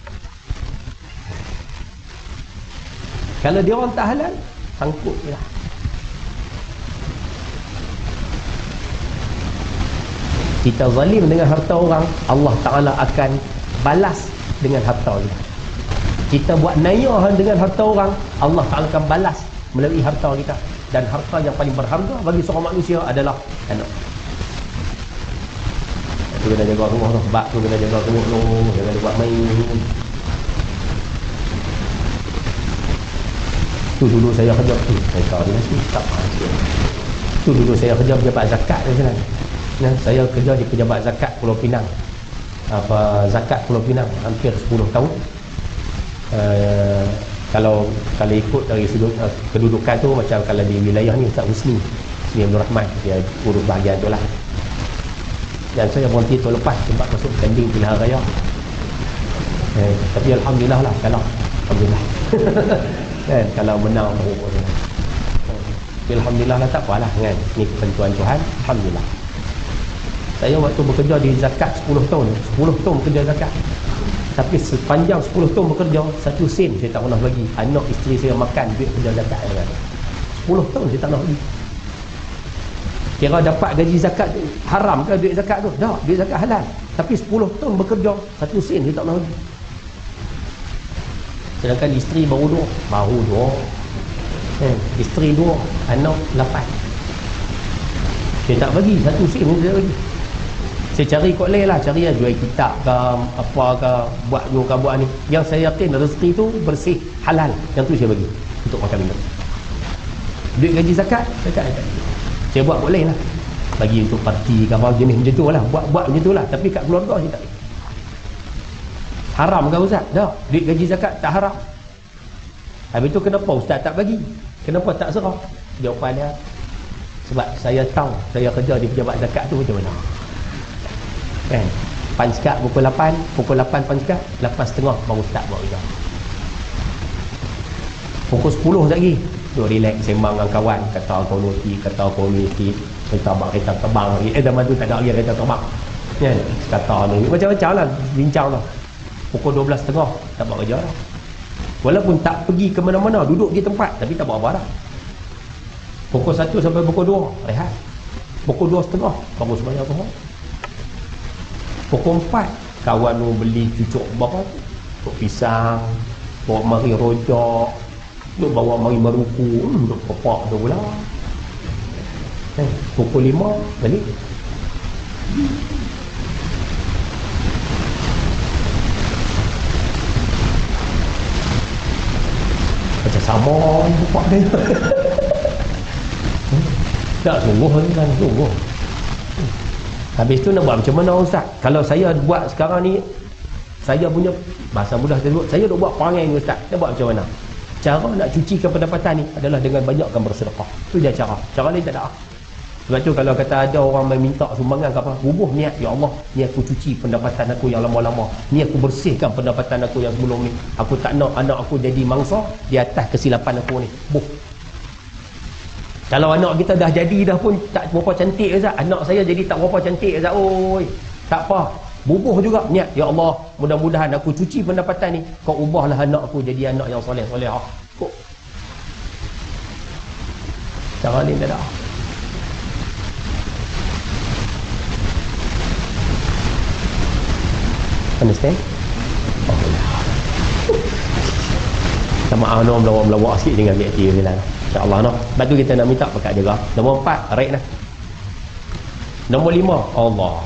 Kalau dia orang tak halal, sangkut je lah. Kita zalim dengan harta orang, Allah Ta'ala akan balas dengan harta kita. Kita buat nayahan dengan harta orang, Allah Ta'ala akan balas melalui harta kita. Dan harta yang paling berharga bagi seorang manusia adalah anak. Tu kena jaga rumah tu, bak tu kena jaga rumah tu, jangan buat main. Tu dulu saya kerja, eh, saya tahu dia mesti tak masalah. Tu dulu saya kerja pejabat zakat di sana. Nah, saya kerja di pejabat zakat Pulau Pinang. Apa zakat Pulau Pinang hampir sepuluh tahun. Uh, kalau kalau ikut dari sudut uh, kedudukan tu macam kalau di wilayah ni Ustaz Husni, Husni Abdul Rahman dia urus bahagian tu lah. Dan saya berhenti tu lepas sebab masuk tanding pilihan raya. Eh, tapi alhamdulillah lah kalau alhamdulillah. Kan kalau menang baru boleh. Alhamdulillah lah, tak apalah kan. Ni ketentuan Tuhan, alhamdulillah. Saya waktu bekerja di zakat sepuluh tahun, sepuluh tahun bekerja zakat. Tapi sepanjang sepuluh tahun bekerja, satu sen saya tak pernah bagi anak isteri saya makan duit kerja zakat kan. sepuluh tahun saya tak pernah bagi. Kira dapat gaji zakat tu haram ke duit zakat tu? Tak, duit zakat halal. Tapi sepuluh tahun bekerja, satu sen saya tak pernah bagi. Sedangkan isteri baru dua, baru dua. Eh, isteri dua, anak lapan. Saya tak bagi, satu sen saya tak bagi. Saya cari kot lain lah, cari lah jual kitab ke apa ke, buat ni ke buat ni. Yang saya yakin rezeki tu bersih, halal, yang tu saya bagi untuk makan minum. Duit gaji zakat, zakat zakat. Saya buat kot lain lah, bagi untuk parti ke apa jenis macam tu lah, buat-buat macam tu lah. Tapi kat keluarga saya tak bagi. Haram ke Ustaz? Tak, duit gaji zakat tak haram. Habis tu kenapa Ustaz tak bagi? Kenapa tak serah? Jawapan dia, sebab saya tahu saya kerja di pejabat zakat tu macam mana. Kan? Pansekat pukul lapan, pukul lapan pansekat, lapan setengah baru start buat kerja. Pukul sepuluh lagi, tu relax, sembang dengan kawan, kata komuniti, kata komuniti, kereta abang kereta terbang lagi. Eh zaman tu tak ada lagi kereta terbang. Kan? Kata ni, macam-macam lah, bincang lah. Pukul dua belas setengah, tak buat kerja lah. Walaupun tak pergi ke mana-mana, duduk di tempat, tapi tak buat apa dah. Pukul satu sampai pukul dua, rehat. Pukul dua setengah, baru sembahyang Zuhur. Pukul empat, kawan tu beli cucuk berapa tu? Cucuk pisang, bawa mari rojak, duk bawa mari meruku, hmm, duk pepak tu pula. Eh, pukul lima, balik. Macam sama pepak dia. Tak sungguh kan, sungguh. Habis tu nak buat macam mana Ustaz? Kalau saya buat sekarang ni, saya punya bahasa mudah saya buat, saya nak buat perangai ni Ustaz. Nak buat macam mana? Cara nak cucikan pendapatan ni adalah dengan banyakkan bersedekah. Tu dia cara. Cara ni tak ada. Sebab tu kalau kata ada orang meminta sumbangan ke apa, bubuh niat, ya Allah, ni aku cuci pendapatan aku yang lama-lama. Ni aku bersihkan pendapatan aku yang sebelum ni. Aku tak nak anak aku jadi mangsa di atas kesilapan aku ni. Buh. Kalau anak kita dah jadi dah pun tak berapa cantik Ustaz, anak saya jadi tak berapa cantik Ustaz, oi, tak apa, bubuh juga niat, ya Allah, mudah-mudahan aku cuci pendapatan ni, kau ubahlah anak aku jadi anak yang soleh-solehah. Kok cara ni tak ada. Understand? Oh, sama anak melawak-melawak sikit dengan B T ni lah. InsyaAllah no. Lepas tu kita nak minta pakat jaga. Nombor empat, right lah. Nombor lima, Allah.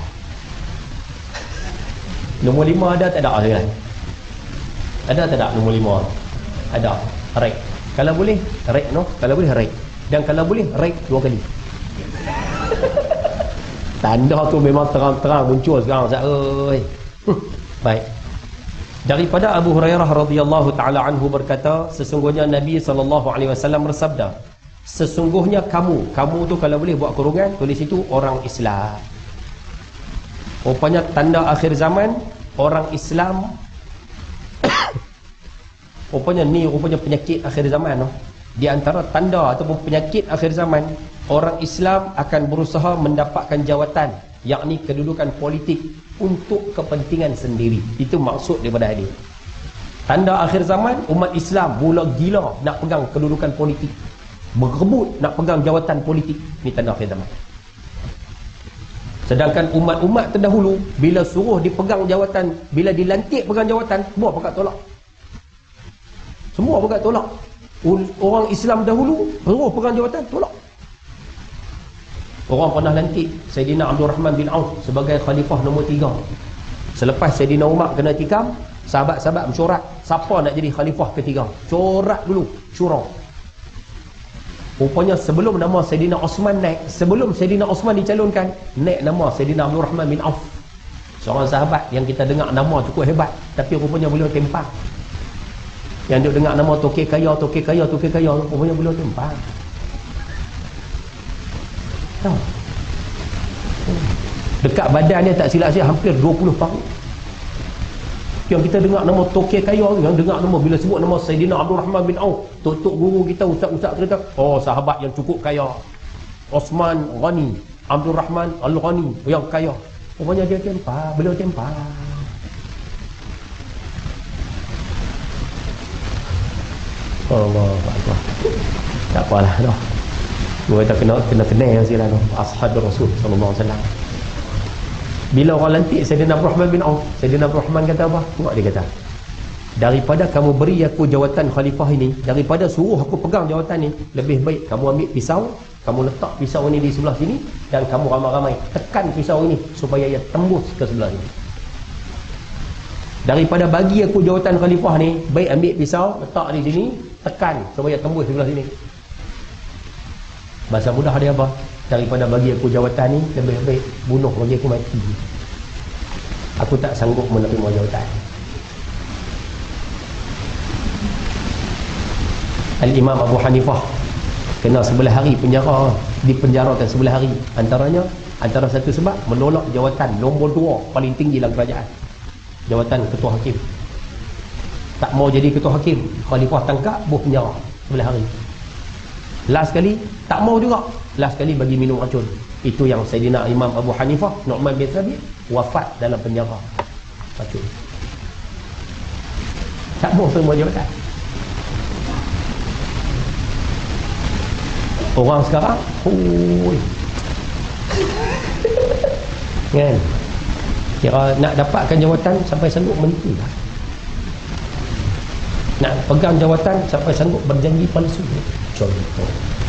Nombor lima ada tak ada sekalian? Ada tak ada nombor lima? Ada. Right. Kalau boleh, right no. Kalau boleh, right. Dan kalau boleh, right dua kali. Tanda tu memang terang-terang muncul sekarang. Oi. Baik. Daripada Abu Hurairah radhiyallahu taala anhu berkata, sesungguhnya Nabi sallallahu alaihi wasallam bersabda, sesungguhnya kamu, kamu tu kalau boleh buat kurungan, tulis itu orang Islam. Rupanya tanda akhir zaman orang Islam. Rupanya ni rupanya penyakit akhir zaman no. Di antara tanda ataupun penyakit akhir zaman, orang Islam akan berusaha mendapatkan jawatan, yakni kedudukan politik untuk kepentingan sendiri. Itu maksud daripada hadis. Tanda akhir zaman, umat Islam mula gila nak pegang kedudukan politik, berebut nak pegang jawatan politik. Ini tanda akhir zaman. Sedangkan umat-umat terdahulu, bila suruh dipegang jawatan, bila dilantik pegang jawatan, semua pakat tolak. Semua pakat tolak. Orang Islam dahulu suruh pegang jawatan, tolak. Orang pernah lantik Sayyidina Abdul Rahman bin Auf sebagai khalifah nombor tiga. Selepas Sayyidina Umar kena tikam, sahabat-sahabat mesyuarat, siapa nak jadi khalifah ketiga? Corak dulu, syura. Rupanya sebelum nama Sayyidina Osman naik, sebelum Sayyidina Osman dicalonkan, naik nama Sayyidina Abdul Rahman bin Auf. Seorang sahabat yang kita dengar nama cukup hebat, tapi rupanya beliau tempang. Yang duk dengar nama Tokek Kaya, Tokek Kaya, Tokek Kaya, rupanya beliau tempang. Tahu? Dekat badan dia tak silap saya hampir dua puluh parut. Yang kita dengar nama Tokek Kaya, yang dengar nama bila sebut nama Saidina Abdul Rahman bin Auf, tok-tok guru kita, ustaz-ustaz kita, oh sahabat yang cukup kaya. Osman Ghani, Abdul Rahman Al-Ghani yang kaya. Rupanya dia tempah, beliau tempah. Allah Allah. Tak apalah dah. Gua tak kena kena kenal sikit lah tu. Ashab Rasul sallallahu alaihi wasallam. Bila orang lantik Saidina Abdul Rahman bin Auf, Saidina Abdul Rahman kata apa? Tengok dia kata, daripada kamu beri aku jawatan khalifah ini, daripada suruh aku pegang jawatan ni, lebih baik kamu ambil pisau, kamu letak pisau ni di sebelah sini, dan kamu ramai-ramai tekan pisau ini supaya ia tembus ke sebelah sini. Daripada bagi aku jawatan khalifah ni, baik ambil pisau, letak di sini, tekan supaya tembus sebelah sini. Bahasa mudah dia apa? Daripada bagi aku jawatan ni, lebih baik bunuh bagi aku mati. Aku tak sanggup menerima jawatan. Al-Imam Abu Hanifah kena sebelah hari penjara, dipenjarakan sebelah hari. Antaranya, antara satu sebab menolak jawatan nombor dua paling tinggi dalam kerajaan, jawatan ketua hakim. Tak mau jadi ketua hakim, khalifah tangkap, buh penjara sebelah hari. Last sekali tak mau juga, last sekali bagi minum racun. Itu yang Saidina Imam Abu Hanifah, Nu'man bin Thabit, wafat dalam penjara racun. Tak mau terima jawatan. Orang sekarang, hui, kan, kira nak dapatkan jawatan sampai sanggup menipu lah. Nak pegang jawatan sampai sanggup berjanji palsu. Contoh.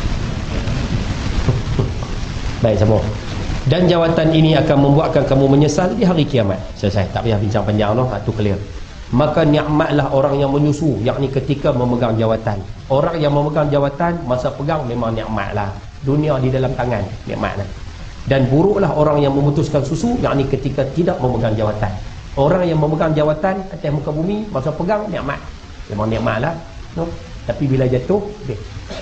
Baik semua. Dan jawatan ini akan membuatkan kamu menyesal di hari kiamat. Selesai, tak payah bincang panjang noh, itu clear. Maka nikmatlah orang yang menyusu, yakni ketika memegang jawatan. Orang yang memegang jawatan masa pegang memang nikmatlah. Dunia di dalam tangan, nikmatlah. Dan buruklah orang yang memutuskan susu, yakni ketika tidak memegang jawatan. Orang yang memegang jawatan atas muka bumi masa pegang nikmat, memang nikmatlah, no? Tapi bila jatuh, okay.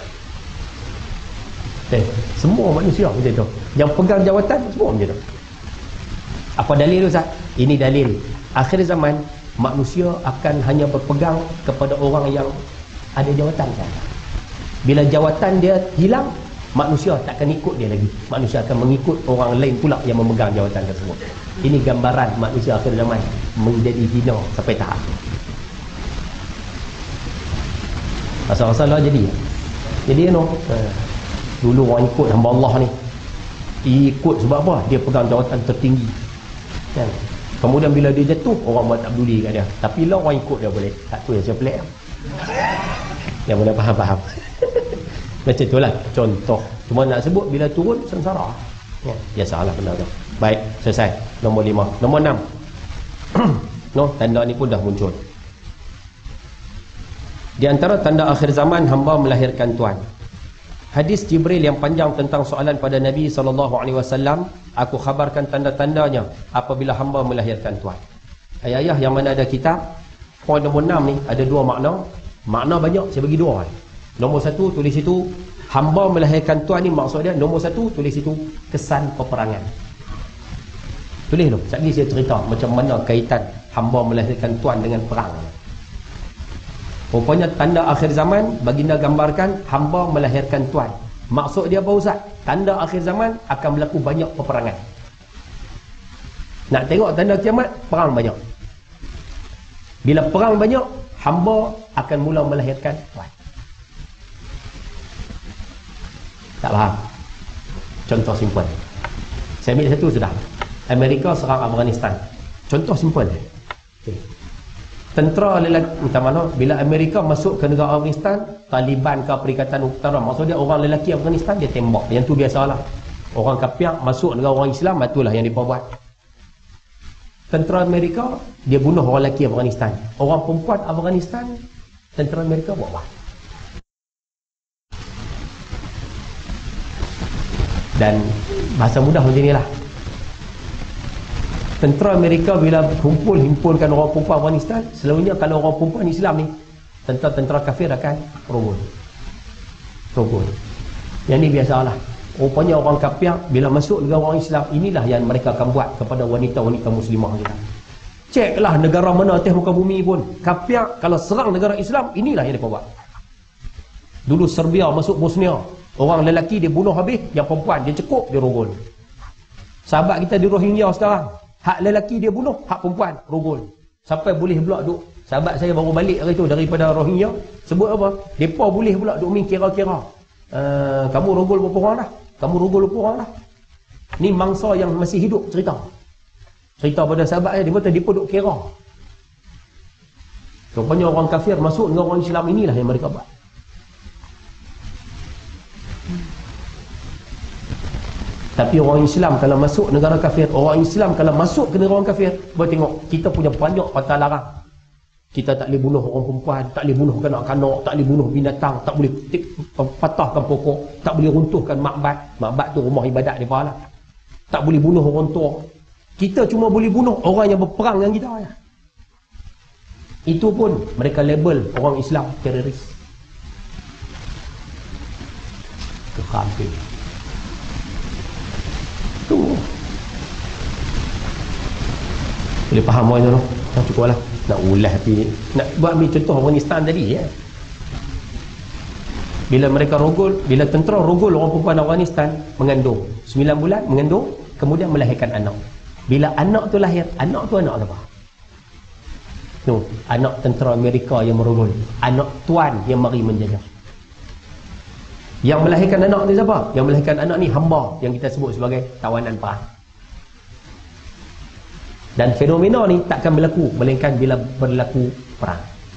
Eh, semua manusia macam tu. Yang pegang jawatan semua macam tu. Apa dalil Ustaz? Ini dalil. Akhir zaman manusia akan hanya berpegang kepada orang yang ada jawatan saja. Bila jawatan dia hilang, manusia tak akan ikut dia lagi. Manusia akan mengikut orang lain pula yang memegang jawatan tersebut. Ini gambaran manusia akhir zaman menjadi hina sampai tahap. Asal-asal lah jadi. Jadi you know, dulu orang ikut hamba Allah ni, ikut sebab apa? Dia pegang jawatan tertinggi, kan? Kemudian bila dia jatuh, orang buat tak peduli kat dia. Tapi lah orang ikut dia boleh. Tak tu yang saya pelik. Yang boleh faham-faham. Macam itulah contoh. Cuma nak sebut bila turun sengsara. Ya, biasalah benda tu. Baik, selesai. Nombor lima. Nombor enam. No, tanda ni pun dah muncul. Di antara tanda akhir zaman, hamba melahirkan tuan. Hadis Jibril yang panjang tentang soalan pada Nabi sallallahu alaihi wasallam, aku khabarkan tanda-tandanya apabila hamba melahirkan tuan. Ayah-ayah yang mana ada kitab, poin nombor enam ni ada dua makna. Makna banyak, saya bagi dua. Nombor satu, tulis itu hamba melahirkan tuan ni, maksud dia nombor satu, tulis itu kesan peperangan. Tulis tu, sekali saya cerita macam mana kaitan hamba melahirkan tuan dengan perang. Rupanya tanda akhir zaman, baginda gambarkan hamba melahirkan tuan. Maksud dia apa Ustaz? Tanda akhir zaman akan berlaku banyak peperangan. Nak tengok tanda kiamat, perang banyak. Bila perang banyak, hamba akan mula melahirkan tuan. Tak faham? Contoh simple. Saya ambil satu sudah. Amerika serang Afghanistan. Contoh simple. Okay. Tentera lelaki, macam mana? Bila Amerika masuk ke negara Afghanistan, Taliban ke Perikatan Utara, maksudnya orang lelaki Afghanistan dia tembak. Yang tu biasalah. Orang kafir masuk negara orang Islam, itulah yang dia buat. Tentera Amerika dia bunuh orang lelaki Afghanistan. Orang perempuan Afghanistan, tentera Amerika buat apa? Dan bahasa mudah macam inilah. Tentera Amerika bila kumpul himpunkan orang perempuan Afghanistan, selalunya kalau orang perempuan Islam ni, tentera-tentera kafir akan roboh. Roboh. Yang ni biasalah. Rupanya orang kafir bila masuk negara orang Islam, inilah yang mereka akan buat kepada wanita-wanita muslimah kita. Ceklah negara mana atas muka bumi pun, kafir kalau serang negara Islam, inilah yang mereka buat. Dulu Serbia masuk Bosnia, orang lelaki dia bunuh habis, yang perempuan dia cekuk, dia rogol. Sahabat kita di Rohingya sekarang, hak lelaki dia bunuh, hak perempuan rogol. Sampai boleh pula duk, sahabat saya baru balik hari tu daripada Rohingya, sebut apa? Depa boleh pula duk main kira-kira. Uh, kamu rogol berapa orang dah? Kamu rogol berapa orang dah? Ni mangsa yang masih hidup cerita. Cerita pada sahabat saya, dia kata dia pun duk kira. Rupanya orang kafir masuk dengan orang Islam, inilah yang mereka buat. Tapi orang Islam kalau masuk negara kafir, orang Islam kalau masuk ke negara orang kafir, boleh tengok kita punya banyak patah larang. Kita tak boleh bunuh orang perempuan, tak boleh bunuh kanak-kanak, tak boleh bunuh binatang, tak boleh patahkan pokok, tak boleh runtuhkan makbat. Makbat tu rumah ibadat dia lah. Tak boleh bunuh orang tua. Kita cuma boleh bunuh orang yang berperang dengan kita ya. Itu pun mereka label orang Islam teroris. Itu kafir. Tu. Boleh faham orang tu? Dah cukup lah. Nak ulah hati. Nak buat ambil contoh Afghanistan tadi ya. Bila mereka rogol, bila tentera rogol orang perempuan Afghanistan, mengandung sembilan bulan, mengandung, kemudian melahirkan anak. Bila anak tu lahir, anak tu anak apa? Tu, anak tentera Amerika yang merogol, anak tuan yang mari menjajah. Yang melahirkan anak ni siapa? Yang melahirkan anak ni hamba yang kita sebut sebagai tawanan perang. Dan fenomena ni takkan berlaku melainkan bila berlaku perang.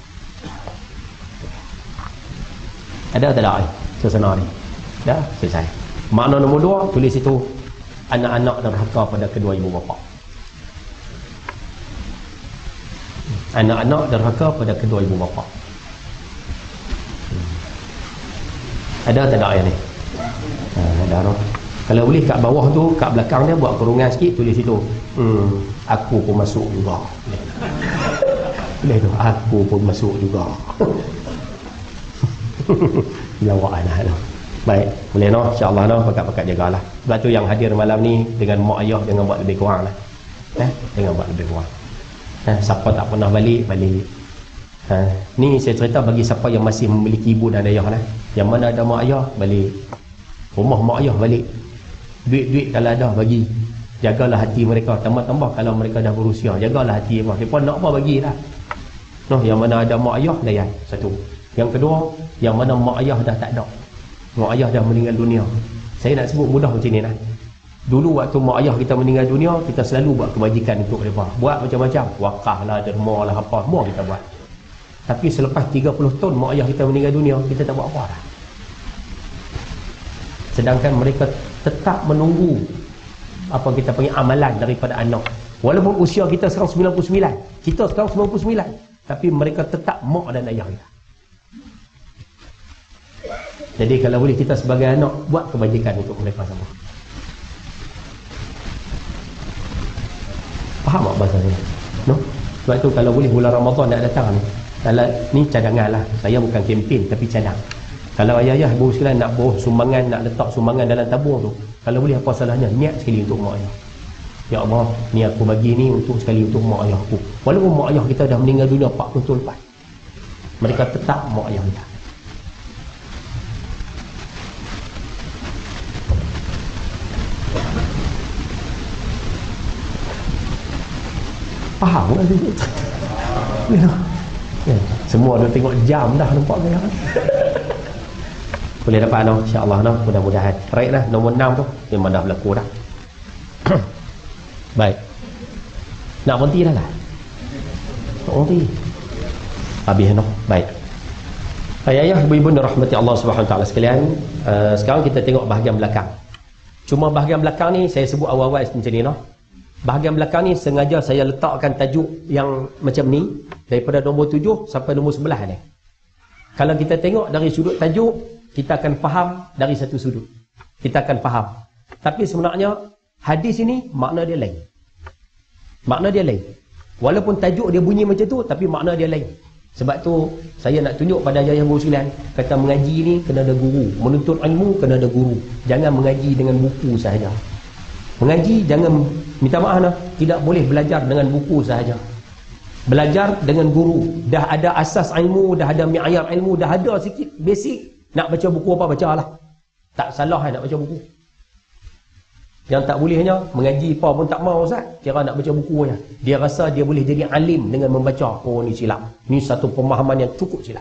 Ada tak ada ni? Suasana ni. Dah selesai. Makna nombor dua, tulis itu anak-anak derhaka pada kedua ibu bapa. Anak-anak derhaka pada kedua ibu bapa. Ada tak ada ayat ni? Ha, ada no. Kalau boleh kat bawah tu, kat belakang dia buat kurungan sikit, tulis itu. Hmm, aku pun masuk juga. Boleh tu, aku pun masuk juga. Lawak anak tu. Baik, boleh no, insya-Allah no, pakat-pakat jagalah. Sebab tu yang hadir malam ni dengan mak ayah jangan buat lebih kurang lah. Eh, jangan buat lebih kurang. Eh, siapa tak pernah balik, balik. Ha, ni saya cerita bagi siapa yang masih memiliki ibu dan ayah lah. Yang mana ada mak ayah, balik. Rumah mak ayah, balik. Duit-duit kalau ada, bagi. Jagalah hati mereka. Tambah-tambah kalau mereka dah berusia, jagalah hati mereka. Mereka nak apa, bagilah. Noh, yang mana ada mak ayah, layan. Satu. Yang kedua, yang mana mak ayah dah tak ada. Mak ayah dah meninggal dunia. Saya nak sebut mudah macam ni lah. Dulu waktu mak ayah kita meninggal dunia, kita selalu buat kebajikan untuk mereka. Buat macam-macam. Wakaf lah, derma lah, apa. Semua kita buat. Tapi selepas tiga puluh tahun mak ayah kita meninggal dunia, kita tak buat apa dah. Sedangkan mereka tetap menunggu apa kita panggil amalan daripada anak. Walaupun usia kita sekarang sembilan puluh sembilan, kita sekarang sembilan puluh sembilan, tapi mereka tetap mak dan ayah kita. Jadi kalau boleh kita sebagai anak buat kebajikan untuk mereka semua. Faham tak bahasa saya? No? Sebab tu kalau boleh bulan Ramadan nak datang ni, kalau ni cadangan lah, saya bukan kempen tapi cadang. Kalau ayah-ayah ibu sekalian nak bawa sumbangan, nak letak sumbangan dalam tabung tu, kalau boleh apa salahnya niat sekali untuk mak ayah. Ya Allah, ni aku bagi ni untuk sekali untuk mak ayah aku. Walaupun mak ayah kita dah meninggal dunia empat puluh tahun lepas, mereka tetap mak ayah kita. Faham kan? Ya, semua dah tengok jam dah, nampak saya kan? Boleh dapat no, insya-Allah no, mudah-mudahan. Baiklah, nombor enam tu memang dah berlaku dah. Baik. Nak berhenti dah lah. Nak berhenti. Habis no. Baik. Ayah-ayah, ibu-ibu dan rahmati Allah Subhanahu Wa Taala sekalian, uh, sekarang kita tengok bahagian belakang. Cuma bahagian belakang ni saya sebut awal-awal macam ni no. Bahagian belakang ni sengaja saya letakkan tajuk yang macam ni daripada nombor tujuh sampai nombor sebelas ni. Kalau kita tengok dari sudut tajuk, kita akan faham dari satu sudut. Kita akan faham. Tapi sebenarnya hadis ini makna dia lain. Makna dia lain. Walaupun tajuk dia bunyi macam tu, tapi makna dia lain. Sebab tu saya nak tunjuk pada ayah guru sekalian, kata mengaji ni kena ada guru, menuntut ilmu kena ada guru. Jangan mengaji dengan buku sahaja. Mengaji jangan, minta maaf lah, tidak boleh belajar dengan buku sahaja. Belajar dengan guru. Dah ada asas ilmu, dah ada mi'ayar ilmu, dah ada sikit basic. Nak baca buku apa, bacalah. Tak salah nak baca buku. Yang tak bolehnya, mengaji apa pun tak mau Ustaz, kira nak baca buku je. Dia rasa dia boleh jadi alim dengan membaca. Oh ni silap. Ni satu pemahaman yang cukup silap.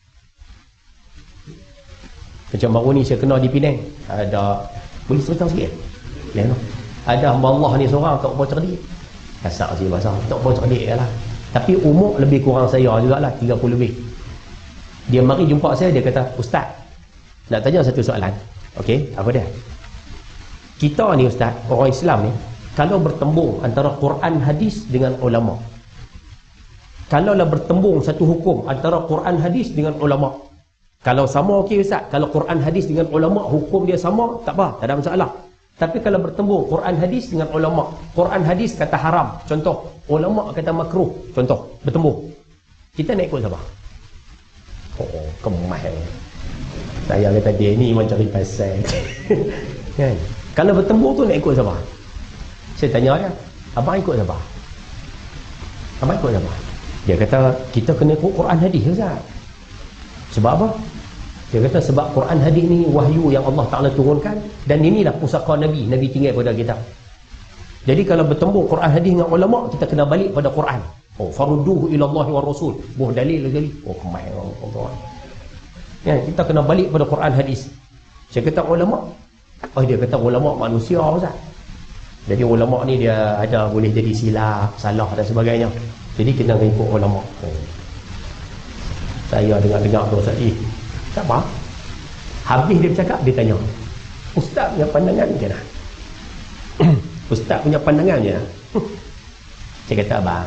Macam baru ni saya kenal di Penang. Ada, boleh cerita sikit? Ya, no? Ada hamba Allah ni seorang tak berapa cerdik. Kasar sih bahasa, tak berapa cerdik lah. Tapi umur lebih kurang saya jugalah, tiga puluh lebih. Dia mari jumpa saya, dia kata, Ustaz, nak tanya satu soalan. Okey, apa dia? Kita ni Ustaz, orang Islam ni, kalau bertembung antara Quran hadis dengan ulama, kalaulah bertembung satu hukum antara Quran hadis dengan ulama, kalau sama okey Ustaz, kalau Quran hadis dengan ulama hukum dia sama, tak apa, tak ada masalah. Tapi kalau bertembung Quran hadis dengan ulama, Quran hadis kata haram, contoh, ulama kata makruh, contoh, bertembung, kita nak ikut siapa? Oh, kemas. Saya kata dia ni macam cari pasal. Kan? Kalau bertembung tu nak ikut siapa? Saya tanya dia, abang ikut siapa? Abang ikut siapa? Dia kata, kita kena ikut Quran hadis Ustaz. Sebab apa? Dia kata sebab Quran hadis ni wahyu yang Allah Ta'ala turunkan, dan inilah pusaka Nabi, Nabi tinggal pada kita. Jadi kalau bertembung Quran hadis dengan ulama, kita kena balik pada Quran. Oh, farudduhu ila Allah wa Rasul. Buh dalil lagi. Oh, kemai orang. Ya, kita kena balik pada Quran hadis. Saya kata ulama. Oh, dia kata ulama manusia Ustaz. Jadi ulama ni dia ada boleh jadi silap, salah dan sebagainya. Jadi kita kena ikut ulama. Oh. Saya dengar-dengar tu Ustaz, eh, tak apa. Habis dia bercakap, dia tanya, Ustaz punya pandangan macam mana? Ustaz punya pandangan je. Saya kata, abang,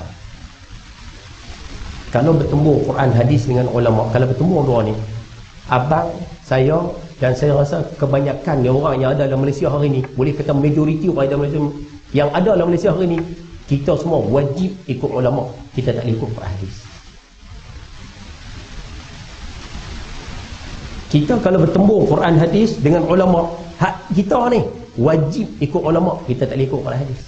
kalau bertemu Quran hadis dengan ulama, kalau bertemu dua ni, abang, saya dan saya rasa kebanyakan yang orang yang ada dalam Malaysia hari ni, boleh kata majoriti orang dalam Malaysia yang ada dalam Malaysia hari ni, kita semua wajib ikut ulama, kita tak boleh ikut Quran hadis. Kita kalau bertembung Quran hadis dengan ulama, hak kita ni wajib ikut ulama, kita tak boleh ikut Quran hadis.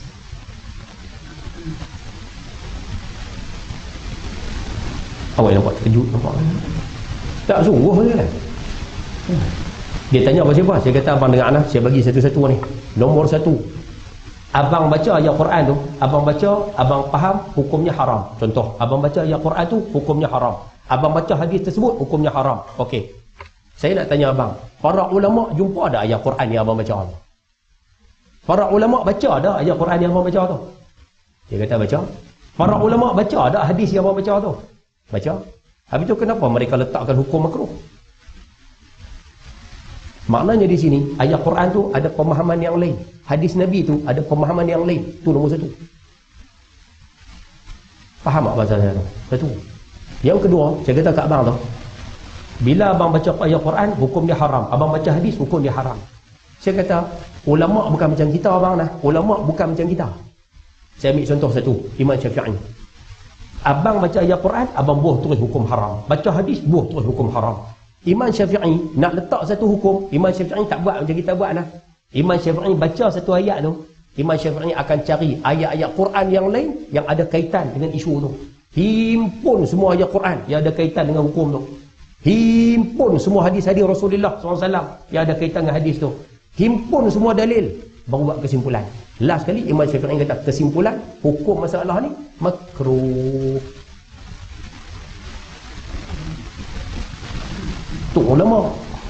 Awak nampak terkejut, nampak tak sungguh je lah. Dia tanya apa siapa? Saya kata abang dengar lah, saya bagi satu-satu ni. Nombor satu, abang baca ayat Quran tu, abang baca, abang faham hukumnya haram. Contoh, abang baca ayat Quran tu hukumnya haram, abang baca hadis tersebut hukumnya haram. Okey, saya nak tanya abang, para ulama jumpa ada ayat Quran yang abang baca tu? Para ulama baca ada ayat Quran yang abang baca tu? Dia kata baca. Para ulama baca ada hadis yang abang baca tu? Baca. Habis tu kenapa mereka letakkan hukum makruh? Maknanya di sini ayat Quran tu ada pemahaman yang lain, hadis Nabi tu ada pemahaman yang lain. Tu nombor satu. Faham tak bahasa saya tu? Satu. Yang kedua, saya kata kat abang tu, bila abang baca ayat Quran, hukum dia haram. Abang baca hadis, hukum dia haram. Saya kata, ulama bukan macam kita abang lah. Ulama bukan macam kita. Saya ambil contoh satu, Imam Syafi'i. Abang baca ayat Quran, abang buah terus hukum haram. Baca hadis, buah terus hukum haram. Imam Syafi'i nak letak satu hukum, Imam Syafi'i tak buat macam kita buat lah. Imam Syafi'i baca satu ayat tu, Imam Syafi'i akan cari ayat-ayat Quran yang lain yang ada kaitan dengan isu tu. Himpun semua ayat Quran yang ada kaitan dengan hukum tu. Himpun semua hadis-hadis Rasulullah sallallahu alaihi wasallam yang ada kaitan dengan hadis tu. Himpun semua dalil, baru buat kesimpulan. Last kali Imam Syafi'i kata kesimpulan hukum masalah ni makruh. Tu ulama.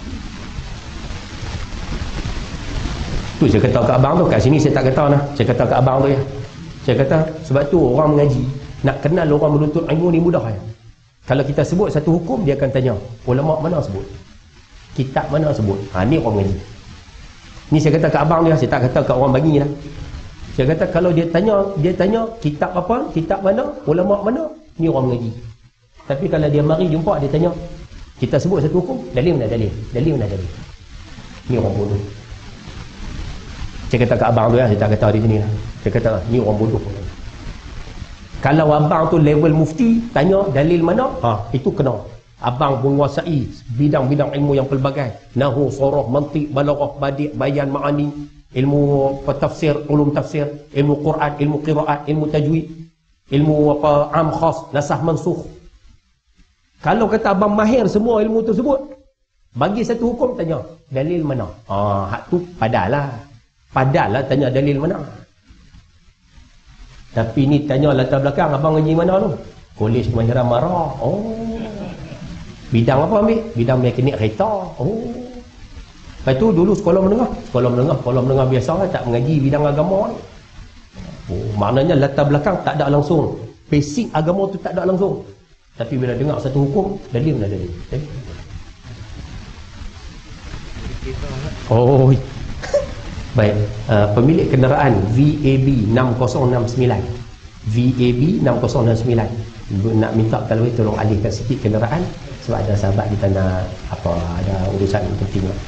Tu saya kata kat abang tu, kat sini saya tak kata lah. Saya kata kat abang tu ya. Saya kata sebab tu orang mengaji, nak kenal orang menuntut ilmu ni mudah ya. Kalau kita sebut satu hukum, dia akan tanya, ulama mana sebut? Kitab mana sebut? Ha, ni orang mengaji. Ni saya kata kat abang dia, saya tak kata kat orang bagi lah. Saya kata kalau dia tanya, dia tanya kitab apa, kitab mana, ulama mana, ni orang mengaji. Tapi kalau dia mari jumpa, dia tanya, kita sebut satu hukum, dalil mana dalil? Dalil mana dalil? Ni orang bodoh. Saya kata kat abang tu ya, saya tak kata di sini lah. Saya kata, ni orang bodoh. Kalau abang tu level mufti, tanya dalil mana, ha, itu kena. Abang menguasai bidang-bidang ilmu yang pelbagai, nahwu, soroh, mantiq, balaghah, badi', bayan, ma'ani, ilmu tafsir, ulum tafsir, ilmu Quran, ilmu qiraat, ilmu tajwid, ilmu apa am khas, nasah mansukh. Kalau kata abang mahir semua ilmu tersebut, bagi satu hukum tanya dalil mana. Ah, hak tu padalah. Padalah tanya dalil mana. Tapi ni tanya latar belakang abang ngaji mana tu? Kolej Kemahiran Marah. Oh. Bidang apa ambil? Bidang mekanik kereta. Oh. Lepas tu dulu sekolah menengah. Sekolah menengah, sekolah menengah biasa lah, tak mengaji bidang agama ni. Oh, maknanya latar belakang tak ada langsung. Basic agama tu tak ada langsung. Tapi bila dengar satu hukum, dalil mana dalil? Oh. Baik, uh, pemilik kenderaan V A B enam kosong enam sembilan, V A B enam kosong enam sembilan, nak minta kalau boleh tolong alihkan sikit kenderaan sebab ada sahabat kita nak apa, ada urusan penting lah.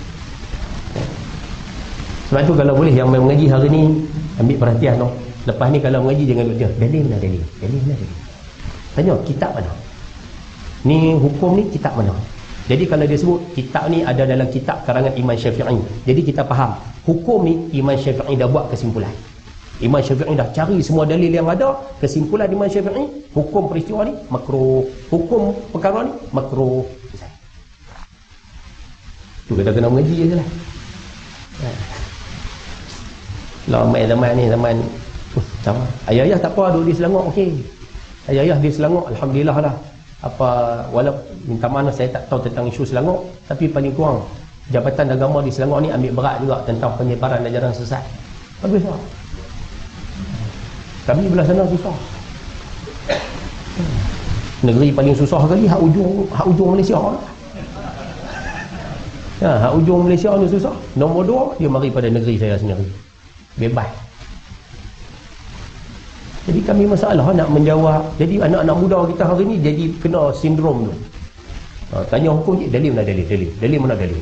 Sebab tu kalau boleh yang mengaji hari ni ambil perhatian no. Lepas ni kalau mengaji jangan duduk dia dalil mana dalil, dalil mana dalil. Tanya kitab mana, ni hukum ni kitab mana. Jadi kalau dia sebut kitab ni ada dalam kitab karangan Imam Syafi'i, jadi kita faham hukum ni Imam Syafi'i dah buat kesimpulan. Imam Syafi'i dah cari semua dalil yang ada, kesimpulan Imam Syafi'i, hukum peristiwa ni makruh, hukum perkara ni makruh. Tu kita kena mengaji je lah. Lama zaman ni zaman uh, sama. Ayah-ayah tak apa duduk di Selangor, okey. Ayah-ayah di Selangor alhamdulillah lah. Apa walaupun minta maaf saya tak tahu tentang isu Selangor, tapi paling kurang Jabatan Agama di Selangor ni ambil berat juga tentang penyebaran ajaran sesat. Bagus tak? Kami belah sana susah. Negeri paling susah kali hak ujung, hak ujung Malaysia lah. Ya, hak ujung Malaysia ni susah. Nombor dua dia mari pada negeri saya sendiri. Bebas. Jadi kami masalah nak menjawab. Jadi anak-anak muda kita hari ni jadi kena sindrom tu. Ha, tanya hukum je, dalil mana dalil, dalil, dalil mana dalil.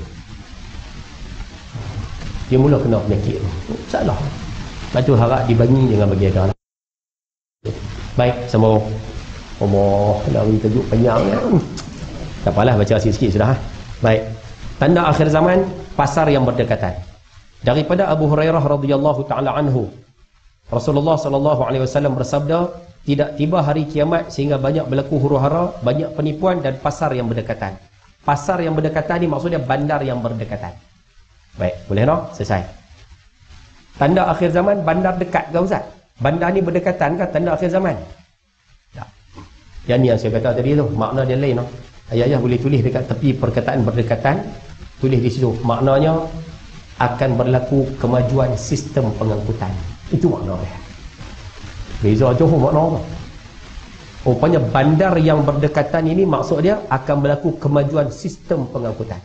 Dia mula kena penyakit tu. Salah. Lepas tu harap dibagi, jangan bagi ada lah. Baik, sama Allah, nak beri tajuk panjang ya. Tak apalah, baca sikit-sikit sudah. Ha? Baik. Tanda akhir zaman, pasar yang berdekatan. Daripada Abu Hurairah radhiyallahu taala anhu, Rasulullah sallallahu alaihi wasallam bersabda, tidak tiba hari kiamat sehingga banyak berlaku huru-hara, banyak penipuan dan pasar yang berdekatan. Pasar yang berdekatan ni maksudnya bandar yang berdekatan. Baik, boleh no? Selesai. Tanda akhir zaman, bandar dekat ke Ustaz? Bandar ni berdekatan ke tanda akhir zaman? Tak. Yang ni yang saya kata tadi tu, makna dia lain no? Ayah-ayah boleh tulis dekat tepi perkataan berdekatan, tulis di situ. Maknanya akan berlaku kemajuan sistem pengangkutan. Itu makna dia. Beza Johor makna apa? Rupanya bandar yang berdekatan ini maksud dia akan berlaku kemajuan sistem pengangkutan.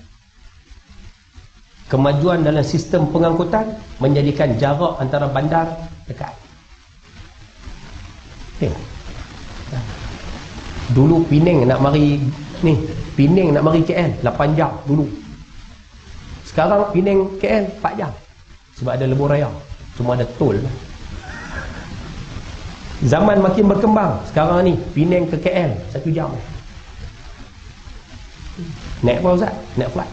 Kemajuan dalam sistem pengangkutan menjadikan jarak antara bandar dekat. Tengok. Dulu Penang nak mari ni, Penang nak mari K L lapan jam dulu. Sekarang Penang K L empat jam. Sebab ada lebuh raya. Cuma ada tol. Zaman makin berkembang. Sekarang ni Penang ke K L satu jam. Naik apa Ustaz? Naik flight.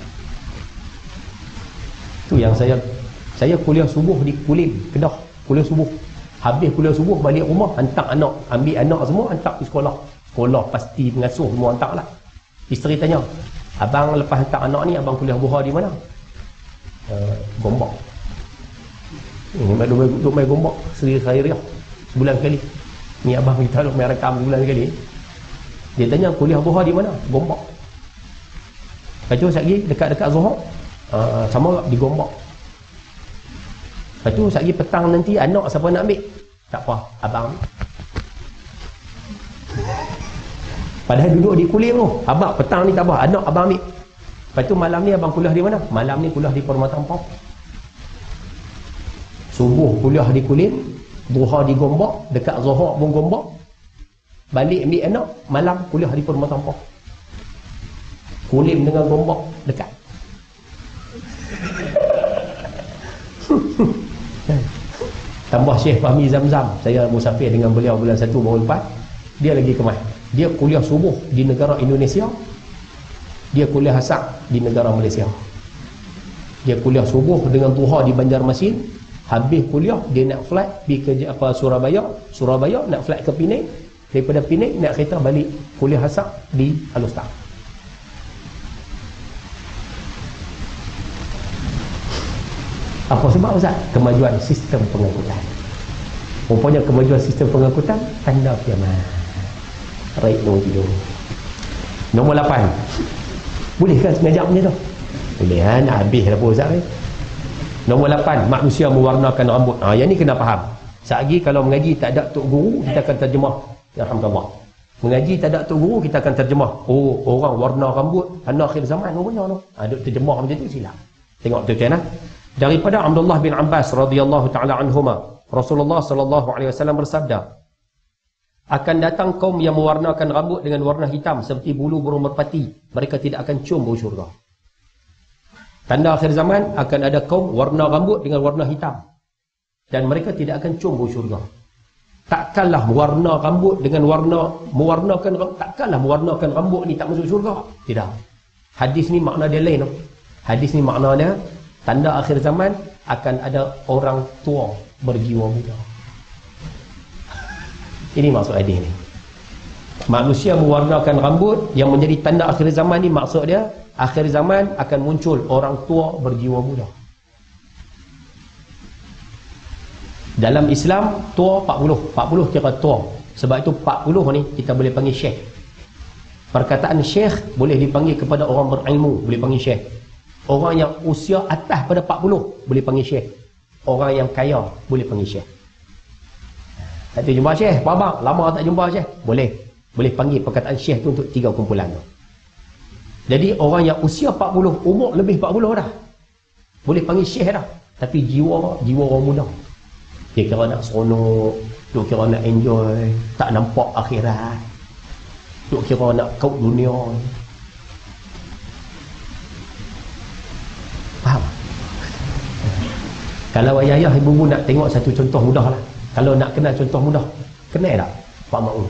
Tu yang saya saya kuliah subuh di Kulim, Kedah. Kuliah subuh. Habis kuliah subuh balik rumah, hantar anak, ambil anak semua hantar pergi sekolah. Sekolah pasti pengasuh semua hantar lah. Isteri tanya, abang lepas hantar anak ni abang kuliah buha di mana? Uh, Gombak. Ini baru duduk main Gombak Seri Khairiah sebulan sekali. Ni abang kita duduk main rekam sebulan sekali. Dia tanya kuliah buha di mana? Gombak. Lepas tu sekali dekat-dekat Zohor, uh, sama di Gombak. Lepas tu sekali petang nanti anak siapa nak ambil? Tak apa, abang. Padahal duduk di Kulim tu. Abang petang ni tak apa, anak abang ambil. Lepas tu malam ni abang kuliah di mana? Malam ni kuliah di Permata Empau. Subuh kuliah di Kulim, duha di Gombak, dekat Zohor pun Gombak. Balik ambil anak, malam kuliah di Permata Empau. Kulim dengan Gombak dekat. Tambah Syekh Fahmi Zamzam, saya musafir dengan beliau bulan satu baru lepas. dia lagi kemas. Dia kuliah subuh di negara Indonesia, dia kuliah asar di negara Malaysia. Dia kuliah subuh dengan duha di Banjarmasin, habis kuliah dia nak flight pergi ke apa Surabaya, Surabaya nak flight ke Penang, daripada Penang nak kereta balik kuliah asar di Alostar. Apa sebab Ustaz? Kemajuan sistem pengangkutan. Rupanya kemajuan sistem pengangkutan tanda kiamat. Raik nombor tidur. Nombor lapan. Boleh kan mengajak macam tu? Boleh kan? Nak habis dah pun Ustaz ni. Nombor lapan, manusia mewarnakan rambut. Ha, yang ni kena faham. Sehari kalau mengaji tak ada tok guru, kita akan terjemah. Alhamdulillah. Mengaji tak ada tok guru, kita akan terjemah. Oh, orang warna rambut pada akhir zaman rupanya tu. Ha, duk terjemah macam tu silap. Tengok tu kan? Daripada Abdullah bin Abbas radhiyallahu taala anhuma, Rasulullah sallallahu alaihi wasallam bersabda, akan datang kaum yang mewarnakan rambut dengan warna hitam seperti bulu burung merpati, mereka tidak akan cium bau syurga. Tanda akhir zaman akan ada kaum warna rambut dengan warna hitam dan mereka tidak akan cium bau syurga. Takkanlah warna rambut dengan warna mewarnakan takkanlah mewarnakan rambut ni tak masuk syurga. Tidak. Hadis ni makna dia lain. Hadis ni makna dia tanda akhir zaman akan ada orang tua berjiwa muda. Ini maksud hadis ni. Manusia mewarnakan rambut yang menjadi tanda akhir zaman ni maksud dia akhir zaman akan muncul orang tua berjiwa muda. Dalam Islam tua empat puluh, empat puluh kira tua. Sebab itu empat puluh ni kita boleh panggil syekh. Perkataan syekh boleh dipanggil kepada orang berilmu, boleh panggil syekh. Orang yang usia atas pada empat puluh boleh panggil syekh. Orang yang kaya boleh panggil syekh. Tak tu jumpa syekh, babak lama tak jumpa syekh, boleh. Boleh panggil perkataan syekh tu untuk tiga kumpulan tu. Jadi orang yang usia empat puluh, umur lebih empat puluh dah, boleh panggil syekh dah. Tapi jiwa, jiwa orang muda. Dia kira nak seronok, dia kira nak enjoy, tak nampak akhirat. Dia kira nak kaut dunia. Faham? Kalau ayah-ayah ibu-ibu nak tengok satu contoh mudah lah. Kalau nak kenal contoh mudah, kenal tak Pak Ma'un?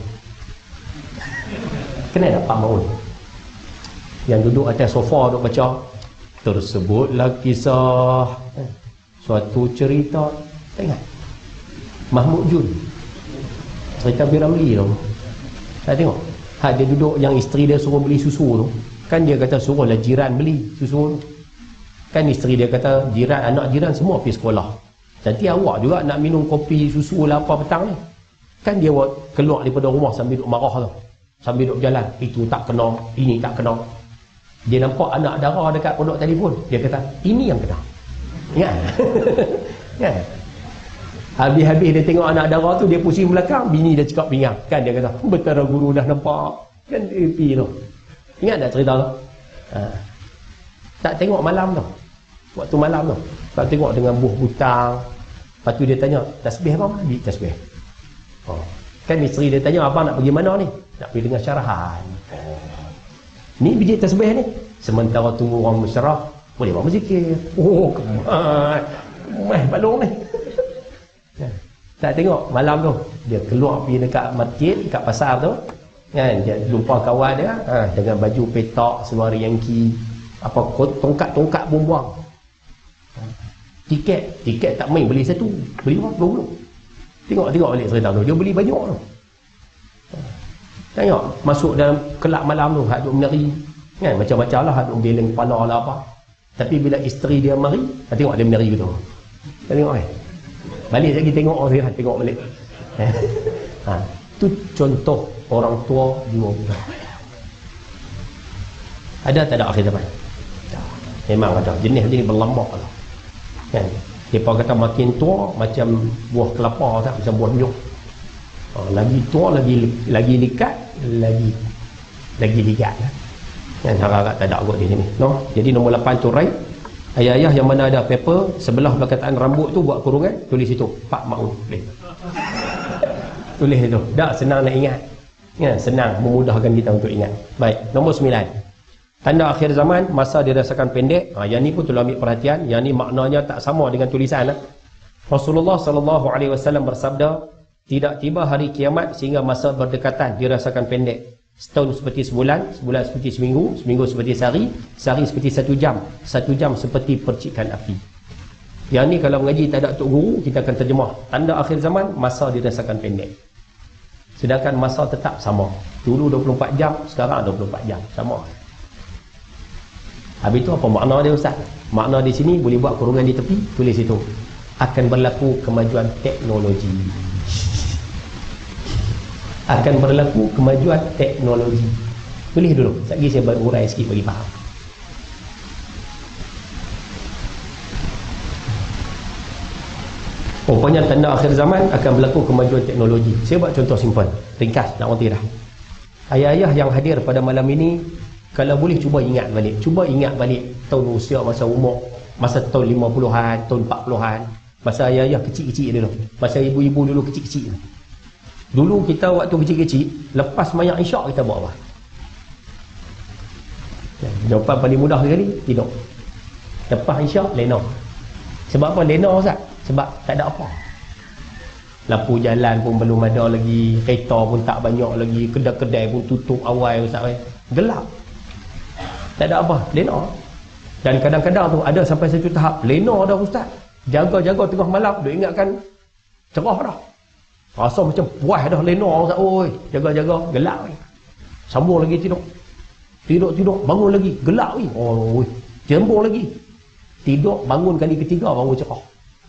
Kenal tak Pak Ma'un? Yang duduk atas sofa duduk baca, tersebutlah kisah suatu cerita. Tak ingat? Mahmud Jun, cerita Piramli tu. Tak tengok? Ha, dia duduk yang isteri dia suruh beli susu tu. Kan dia kata suruhlah jiran beli susu tu. Kan isteri dia kata jiran, anak jiran semua pergi sekolah. Nanti awak juga nak minum kopi susu lah apa petang ni. Kan dia keluar daripada rumah sambil duduk marah tu. Sambil duduk berjalan. Itu tak kena, ini tak kena. Dia nampak anak dara dekat pondok telefon. Dia kata, ini yang kena. Ingat? Kan? Habis-habis dia tengok anak dara tu, dia pusing belakang, bini dia cakap pinggang. Kan dia kata, betara guru dah nampak. Kan dia pergi tu. Ingat tak cerita tu? Ha. Tak tengok malam tu. Waktu malam tu. Tak tengok dengan buh butang. Lepas tu dia tanya, tasbih apa? Bik tasbih. Oh. Kan isteri dia tanya, abang nak pergi mana ni? Nak pergi dengar syarahan. Oh. Ni biji tasbih ni. Sementara tunggu orang bersyarah, boleh buat berzikir. Oh, kemas. Kemas balong ni. Tak tengok malam tu dia keluar pergi dekat masjid, dekat pasar tu kan, dia lupa kawan dia ha, dengan baju petak seluar Yankee, apa tongkat-tongkat pun buang. Tiket tiket tak main, beli satu, beli berapa? dua puluh. Tengok-tengok balik cerita tu, dia beli banyak tu. Tengok masuk dalam kelab malam tu, hak duk menari kan, macam-macam lah, hak duk geleng kepala lah apa. Tapi bila isteri dia mari, tengok dia menari gitu. Tengok eh balik lagi tengok orang dia, tengok balik. Ha, tu contoh orang tua jiwa muda. Ada tak ada akhir zaman? Memang ada. Jenis macam ni berlambak lah. Kan? Mereka kata makin tua macam buah kelapa tak? Macam buah nyuk. Ha, lagi tua lagi lagi likat, lagi lagi ligat lah. Kan harap-harap tak ada kot di sini. No? Jadi nombor lapan tu right. Ayah-ayah yang mana ada paper sebelah perkataan rambut tu buat kurungan, tulis itu Pak Ma'un. Tulis itu. Dah senang nak ingat. Ya, senang memudahkan kita untuk ingat. Baik, nombor sembilan. Tanda akhir zaman, masa dirasakan pendek. Ha, yang ni pun tolong ambil perhatian. Yang ni maknanya tak sama dengan tulisan lah. Rasulullah sallallahu alaihi wasallam bersabda, Tidak tiba hari kiamat sehingga masa berdekatan dirasakan pendek. Setahun seperti sebulan, sebulan seperti seminggu, seminggu seperti sehari, sehari seperti satu jam, satu jam seperti percikan api. Yang ni kalau mengaji tak ada tok guru, kita akan terjemah. Tanda akhir zaman, masa dirasakan pendek. Sedangkan masa tetap sama. Dulu dua puluh empat jam, sekarang dua puluh empat jam. Sama. Habis itu apa makna dia Ustaz? Makna di sini boleh buat kurungan di tepi, tulis itu. Akan berlaku kemajuan teknologi. Akan berlaku kemajuan teknologi. Tulis dulu. Sekejap saya berurai sikit bagi faham. Rupanya tanda akhir zaman akan berlaku kemajuan teknologi. Saya buat contoh simpan. Ringkas, nak berhenti dah. Ayah-ayah yang hadir pada malam ini, kalau boleh cuba ingat balik. Cuba ingat balik tahun usia masa umur. Masa tahun lima puluhan, tahun empat puluhan. Masa ayah-ayah kecil-kecil dulu. Masa ibu-ibu dulu kecil-kecil. Dulu kita waktu kecil-kecil, lepas mayang isyak kita buat apa? Jawapan paling mudah sekali, tidur. Lepas isyak, lena. Sebab apa lena Ustaz? Sebab tak ada apa. Lampu jalan pun belum ada lagi, kereta pun tak banyak lagi, kedai-kedai pun tutup awal Ustaz. Gelap. Tak ada apa, lena. Dan kadang-kadang tu ada sampai satu tahap, lena dah Ustaz. Jaga-jaga tengah malam, duk ingatkan cerah dah. Rasa macam puas dah lena Ustaz. Oi, jaga-jaga, gelap ni. Sambung lagi tidur. Tidur-tidur, bangun lagi, gelap ni. Oh, jembur lagi. Tidur, bangun kali ketiga, baru cerah.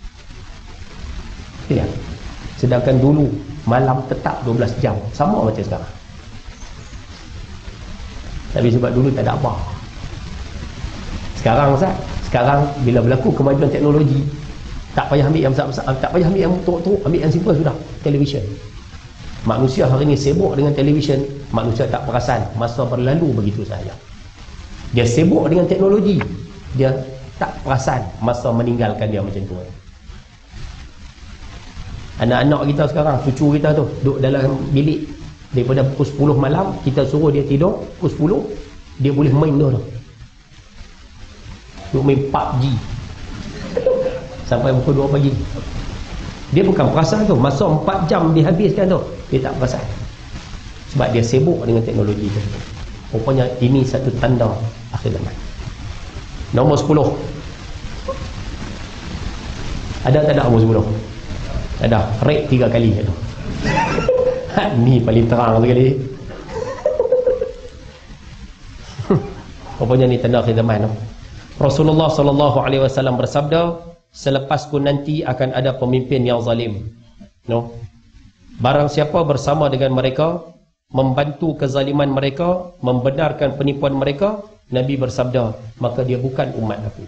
Ya. Sedangkan dulu malam tetap dua belas jam, sama macam sekarang. Tapi sebab dulu tak ada apa. Sekarang Ustaz, sekarang bila berlaku kemajuan teknologi, tak payah ambil yang besar-besar, tak payah ambil yang teruk-teruk, ambil yang simple sudah, televisyen. Manusia hari ini sibuk dengan televisyen, manusia tak perasan masa berlalu begitu saja. Dia sibuk dengan teknologi, dia tak perasan masa meninggalkan dia macam tu. Anak-anak kita sekarang, cucu kita tu duduk dalam bilik daripada pukul sepuluh malam, kita suruh dia tidur pukul sepuluh, dia boleh main tu duduk main P U B G sampai pukul dua pagi. Dia bukan perasan tu, masa empat jam dihabiskan tu, dia tak perasan sebab dia sibuk dengan teknologi tu. Rupanya ini satu tanda akhir zaman. Nombor sepuluh, ada tak ada nombor sepuluh? Ada, rate tiga kali tu. Ni paling terang sekali. Rupanya ni tanda akhir zaman tu. Rasulullah sallallahu alaihi wasallam bersabda, selepasku nanti akan ada pemimpin yang zalim. No. Barang siapa bersama dengan mereka, membantu kezaliman mereka, membenarkan penipuan mereka, Nabi bersabda, maka dia bukan umat aku.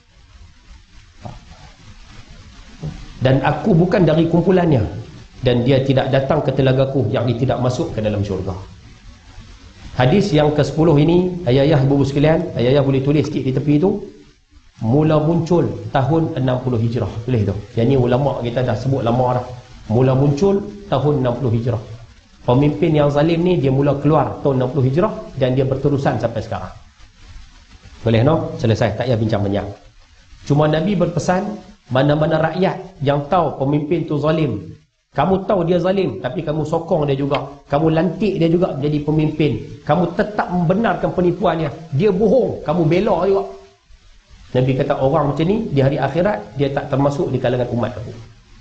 Dan aku bukan dari kumpulannya, dan dia tidak datang ke telagaku, yang dia tidak masuk ke dalam syurga. Hadis yang ke sepuluh ini, ayah-ayah ibu-ibu sekalian, ayah-ayah boleh tulis sikit di tepi itu, mula muncul tahun enam puluh hijrah. Tulis tu. Yang ni ulama kita dah sebut lama dah. Mula muncul tahun enam puluh hijrah. Pemimpin yang zalim ni dia mula keluar tahun enam puluh hijrah dan dia berterusan sampai sekarang. Boleh no? Selesai, tak payah bincang banyak. Cuma Nabi berpesan, mana-mana rakyat yang tahu pemimpin tu zalim, kamu tahu dia zalim, tapi kamu sokong dia juga, kamu lantik dia juga menjadi pemimpin, kamu tetap membenarkan penipuannya, dia bohong, kamu bela juga. Nabi kata orang macam ni di hari akhirat dia tak termasuk di kalangan umat aku.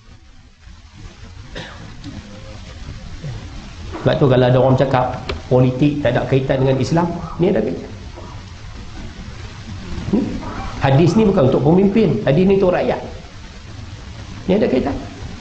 Sebab tu kalau ada orang cakap politik tak ada kaitan dengan Islam, ni ada kaitan. Hmm? Hadis ni bukan untuk pemimpin, hadis ni untuk rakyat. Ni ada kaitan.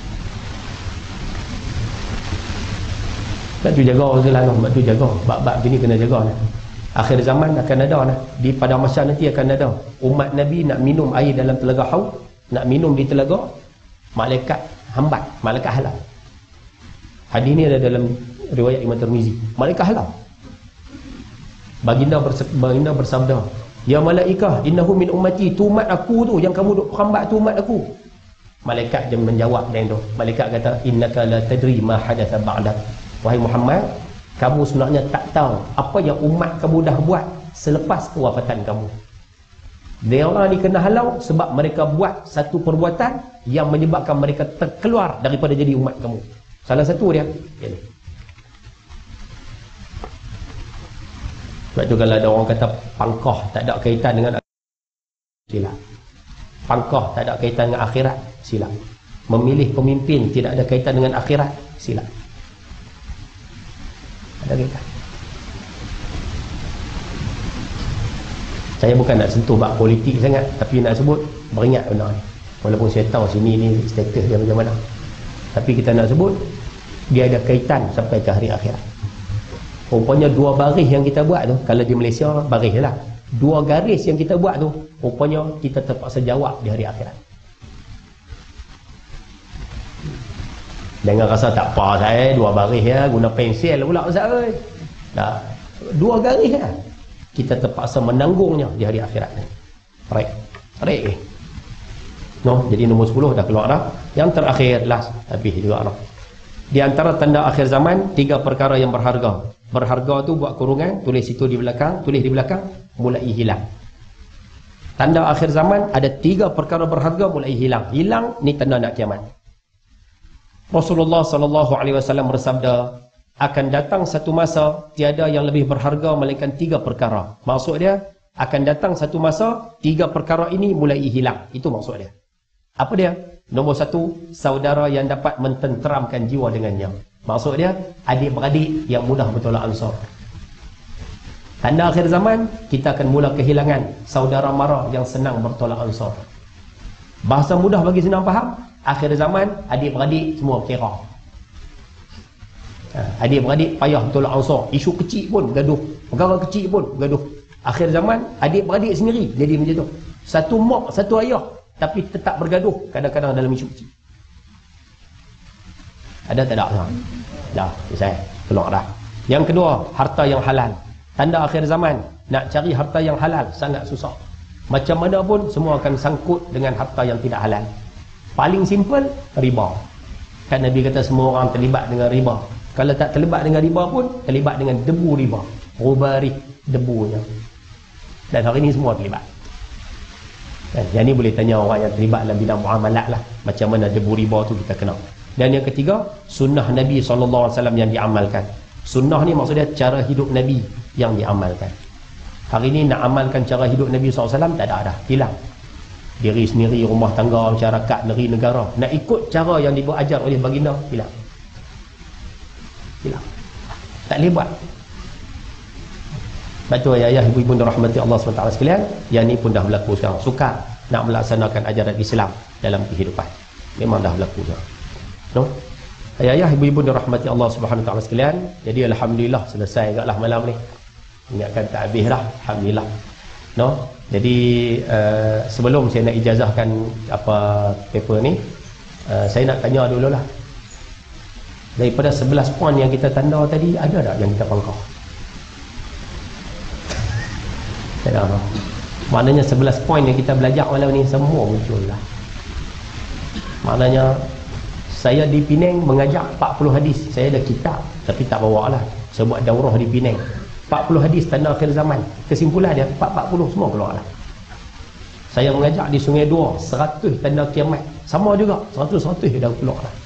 Sebab tu jaga selalu, sebab tu jaga, bab-bab ni kena jaga. Akhir zaman akan ada lah. Di pada masa nanti akan ada umat Nabi nak minum air dalam telaga Haud, nak minum di telaga, malaikat hambat, malaikat halau. Hadis ni ada dalam riwayat Imam Tirmizi. Malaikat halau. Baginda, berse, baginda bersabda, ya malaikah, innahu min ummati, tu umat aku tu, yang kamu duk hambat tu umat aku. Malaikat dia menjawab dan tu. Malaikat kata, innaka la tadri ma hadatha ba'dak. Wahai Muhammad, kamu sebenarnya tak tahu apa yang umat kamu dah buat selepas kewafatan kamu. Dia orang ni kena halau sebab mereka buat satu perbuatan yang menyebabkan mereka terkeluar daripada jadi umat kamu. Salah satu dia. Ini. Sebab tu kalau ada orang kata pangkah tak ada kaitan dengan silap. Pangkah tak ada kaitan dengan akhirat, silap. Memilih pemimpin tidak ada kaitan dengan akhirat, silap. Ada kaitan. Saya bukan nak sentuh bab politik sangat, tapi nak sebut beringat benar ni. Walaupun saya tahu sini ni status dia macam mana, tapi kita nak sebut dia ada kaitan sampai ke hari akhirat. Rupanya dua baris yang kita buat tu, kalau di Malaysia baris je lah, dua garis yang kita buat tu, rupanya kita terpaksa jawab di hari akhirat. Jangan rasa tak apa saya dua baris ya, guna pensel pula Ustaz oi. Dah dua garis lah, kita terpaksa menanggungnya di hari akhirat ni. Baik. Baik eh. No, jadi nombor sepuluh dah keluar dah. Yang terakhir last, habis juga dah. Di antara tanda akhir zaman, tiga perkara yang berharga. Berharga tu buat kurungan, tulis situ di belakang, tulis di belakang, mulai hilang. Tanda akhir zaman ada tiga perkara berharga mulai hilang. Hilang ni tanda nak kiamat. Rasulullah sallallahu alaihi wasallam bersabda, akan datang satu masa tiada yang lebih berharga melainkan tiga perkara. Maksud dia, akan datang satu masa tiga perkara ini mulai hilang. Itu maksud dia. Apa dia? Nombor satu, saudara yang dapat mententeramkan jiwa dengannya. Maksud dia, adik-beradik yang mudah bertolak ansur. Tanda akhir zaman, kita akan mula kehilangan saudara mara yang senang bertolak ansur. Bahasa mudah bagi senang faham, akhir zaman, adik-beradik semua kira. Adik-beradik payah bertolak ansur. Isu kecil pun gaduh. Perkara kecil pun gaduh. Akhir zaman, adik-beradik sendiri jadi macam tu. Satu mak, satu ayah, tapi tetap bergaduh kadang-kadang dalam isu kecil. Ada tak ada? Dah, selesai. Keluar dah. Yang kedua, harta yang halal. Tanda akhir zaman, nak cari harta yang halal sangat susah. Macam mana pun semua akan sangkut dengan harta yang tidak halal. Paling simple, riba. Kan Nabi kata semua orang terlibat dengan riba. Kalau tak terlibat dengan riba pun, terlibat dengan debu riba. Rubari, debunya. Dan hari ini semua terlibat. Dan yang ni boleh tanya orang yang terlibat dalam bidang muamalat lah, macam mana debu riba tu kita kenal. Dan yang ketiga, sunnah Nabi sallallahu alaihi wasallam yang diamalkan. Sunnah ni maksudnya cara hidup Nabi yang diamalkan. Hari ni nak amalkan cara hidup Nabi sallallahu alaihi wasallam tak ada dah, hilang. Diri sendiri, rumah tangga, masyarakat, negeri, negara, nak ikut cara yang diajar oleh baginda, hilang. Hilang. Tak boleh buat. Betul ayah, ibu-ibu rahmati Allah subhanahu wa taala sekalian, yang ni pun dah berlaku sekarang. Sukar nak melaksanakan ajaran Islam dalam kehidupan. Memang dah berlaku sekarang. No? Ayah, ibu-ibu rahmati Allah subhanahu wa taala sekalian, jadi alhamdulillah selesai agaklah malam ni. Ingatkan tak habis dah, alhamdulillah. No? Jadi uh, sebelum saya nak ijazahkan apa paper ni, uh, saya nak tanya dululah. Daripada sebelas poin yang kita tanda tadi, ada tak yang kita pangkah? Tak ada. Maknanya sebelas poin yang kita belajar malam ni semua muncul lah. Maknanya saya di Penang mengajar empat puluh hadis. Saya ada kitab tapi tak bawa lah. Saya buat daurah di Penang. empat puluh hadis tanda akhir zaman. Kesimpulan dia empat puluh semua keluar lah. Saya mengajar di Sungai Dua, seratus tanda kiamat. Sama juga, seratus seratus dah keluar lah.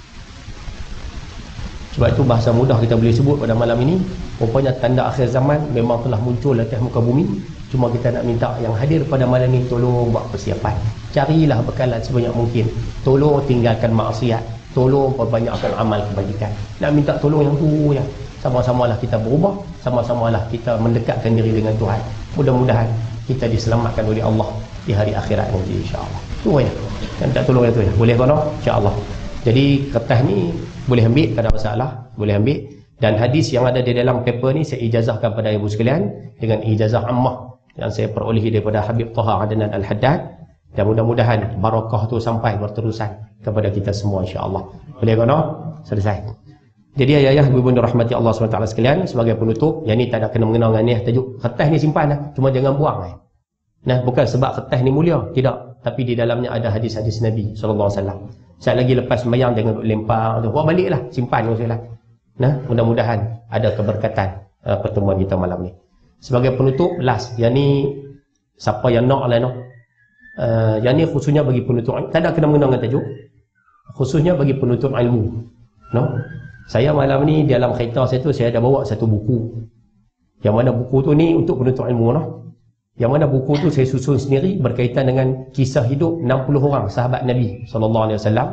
Sebab itu bahasa mudah kita boleh sebut pada malam ini, rupanya tanda akhir zaman memang telah muncul atas muka bumi. Cuma kita nak minta yang hadir pada malam ini tolong buat persiapan. Carilah bekalan sebanyak mungkin. Tolong tinggalkan maksiat. Tolong perbanyakkan amal kebajikan. Nak minta tolong yang tu ya. Sama-samalah kita berubah, sama-samalah kita mendekatkan diri dengan Tuhan. Mudah-mudahan kita diselamatkan oleh Allah di hari akhirat nanti insya-Allah. Tu ya. Dan tak tolong itu ya. Boleh kono? Insya-Allah. Jadi kertas ni boleh ambil, tak ada masalah, boleh ambil. Dan hadis yang ada di dalam paper ni saya ijazahkan pada ibu sekalian dengan ijazah ammah yang saya perolehi daripada Habib Taha Adnan Al-Haddad, dan mudah-mudahan barakah tu sampai berterusan kepada kita semua insya-Allah. Boleh kono? Selesai. Jadi ayah-ayah ibu-ibu rahmati Allah subhanahu wa taala sekalian, sebagai penutup, yang ni tak ada kena mengena dengan ni tajuk. Kertas ni simpan lah, cuma jangan buang eh. Nah, bukan sebab kertas ni mulia, tidak, tapi di dalamnya ada hadis-hadis Nabi sallallahu alaihi wasallam. Sekali lagi lepas sembahyang jangan lempar tu. Buat baliklah, simpan maksudlah. Nah, mudah-mudahan ada keberkatan uh, pertemuan kita malam ni. Sebagai penutup, last, yang ni siapa yang nak lah no. Uh, yang ni khususnya bagi penutup, tak ada kena mengena dengan tajuk. Khususnya bagi penutup ilmu. No? Saya malam ni dalam kereta saya tu, saya ada bawa satu buku. Yang mana buku tu ni untuk penuntut ilmu, no? Yang mana buku tu saya susun sendiri berkaitan dengan kisah hidup enam puluh orang sahabat Nabi sallallahu alaihi wasallam.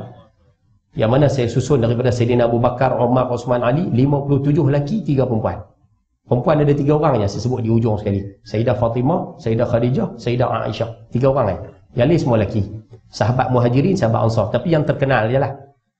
Yang mana saya susun daripada Sayyidina Abu Bakar, Umar, Osman, Ali, lima puluh tujuh lelaki, tiga perempuan. Perempuan ada tiga orang yang saya sebut di hujung sekali. Sayyidah Fatimah, Sayyidah Khadijah, Sayyidah Aisyah. Tiga orang kan. Yang lain semua lelaki. Sahabat Muhajirin, sahabat Ansar. Tapi yang terkenal je lah.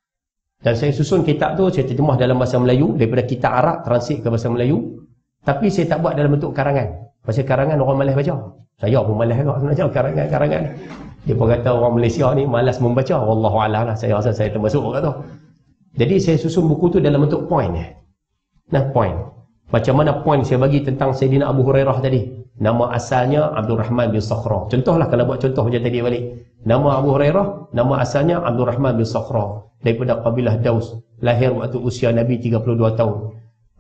Dan saya susun kitab tu, saya terjemah dalam bahasa Melayu, daripada kitab Arab, translate ke bahasa Melayu. Tapi saya tak buat dalam bentuk karangan. Pasal karangan orang malas baca. Saya pun malas juga sebenarnya karangan-karangan. Dia pun kata orang Malaysia ni malas membaca. Wallahualam lah. Saya rasa saya termasuk kat tu. Jadi saya susun buku tu dalam bentuk point. Nah, point. Macam mana point saya bagi tentang Sayyidina Abu Hurairah tadi. Nama asalnya Abdul Rahman bin Sakhra. Contohlah kalau buat contoh macam tadi balik. Nama Abu Hurairah, nama asalnya Abdul Rahman bin Sakhra. Daripada kabilah Daus. Lahir waktu usia Nabi tiga puluh dua tahun.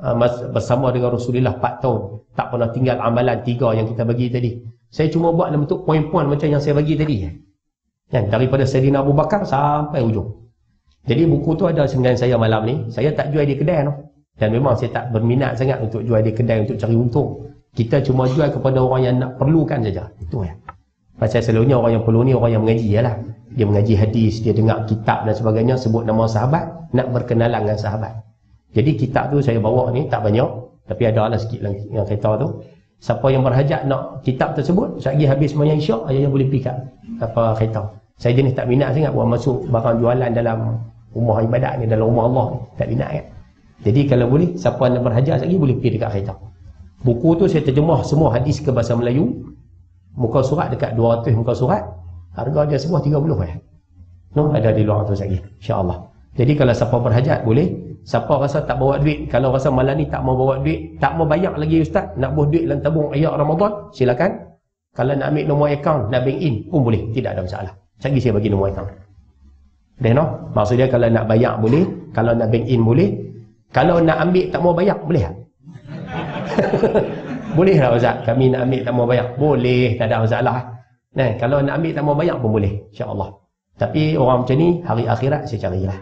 Bersama dengan Rasulullah empat tahun. Tak pernah tinggal amalan tiga yang kita bagi tadi. Saya cuma buat dalam bentuk poin-poin macam yang saya bagi tadi. Yang daripada Sayyidina Abu Bakar sampai ujung. Jadi buku tu ada dengan saya malam ni. Saya tak jual di kedai tu. Dan memang saya tak berminat sangat untuk jual di kedai untuk cari untung. Kita cuma jual kepada orang yang nak perlukan saja. Itu ya. Pasal selalunya orang yang perlu ni orang yang mengaji lah. Dia mengaji hadis, dia dengar kitab dan sebagainya, sebut nama sahabat, nak berkenalan dengan sahabat. Jadi kitab tu saya bawa ni tak banyak, tapi ada lah sikit yang kereta tu. Siapa yang berhajat nak kitab tersebut, sekali habis semuanya isyak, ayah boleh pick up apa kereta. Saya jenis tak minat sangat buat masuk barang jualan dalam rumah ibadat ni, dalam rumah Allah ni. Tak minat kan. Jadi kalau boleh, siapa yang berhajat lagi boleh pergi dekat kereta. Buku tu saya terjemah semua hadis ke bahasa Melayu. Muka surat dekat dua ratus muka surat. Harga dia semua tiga puluh eh. No, ada di luar tu lagi. InsyaAllah. Jadi kalau siapa berhajat boleh. Siapa rasa tak bawa duit, kalau rasa malam ni tak mau bawa duit, tak mau bayar lagi ustaz, nak buat duit dalam tabung ayat Ramadan, silakan. Kalau nak ambil nombor akaun, nak bank in pun boleh, tidak ada masalah. Sekali saya bagi nombor akaun. Dah no? Maksudnya kalau nak bayar boleh, kalau nak bank in boleh. Kalau nak ambil tak mau bayar, boleh tak? Boleh tak ustaz? Kami nak ambil tak mau bayar? Boleh, tak ada masalah. Nah, kalau nak ambil tak mau bayar pun boleh, insya-Allah. Tapi orang macam ni, hari akhirat saya carilah.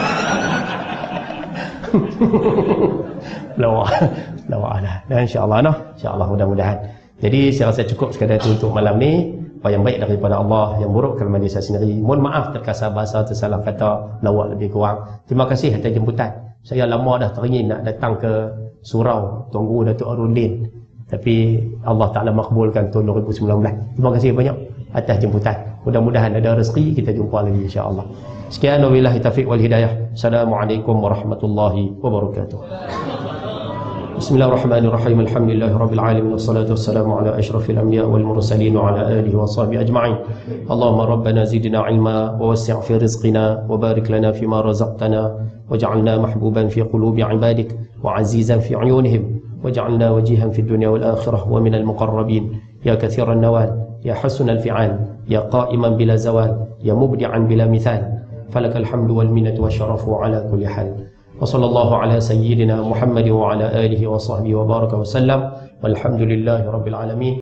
Lawak lawak dah. Dan insya-Allah noh, insya-Allah mudah-mudahan. Jadi saya rasa cukup sekadar itu untuk malam ni. Apa yang baik daripada Allah, yang buruk kerana saya sendiri. Mohon maaf terkasar bahasa, tersalah kata, lawak lebih kurang. Terima kasih atas jemputan. Saya lama dah teringin nak datang ke surau Tuan Datuk Arudin. Tapi Allah Taala makbulkan tahun dua ribu sembilan belas. Terima kasih banyak atas jemputan. Mudah-mudahan ada rezeki kita jumpa lagi insya-Allah. Sekian, wabillahi taufiq wal hidayah. Assalamualaikum warahmatullahi wabarakatuh. Bismillahirrahmanirrahim. Alhamdulillahirabbil alamin wassalatu wassalamu ala asyrafil anbiya wal mursalin wa ala alihi washabihi ajma'in. Allahumma rabbana zidna ilma wa wasi' fi rizqina wa barik lana fima razaqtana waj'alna mahbuban fi qulubi ibadik wa azizan fi 'uyunihim waj'alna wajihan fi dunya wal akhirah wa minal muqarrabin ya katsiran nawal ya hasunal fi'al ya qa'iman bila zawal ya mubdi'an bila mithal falakal hamdu wal minnatu wasyarafu ala kulli hal. وصلى الله على سيدنا محمد وعلى آله وصحبه وبارك وسلم والحمد لله رب العالمين.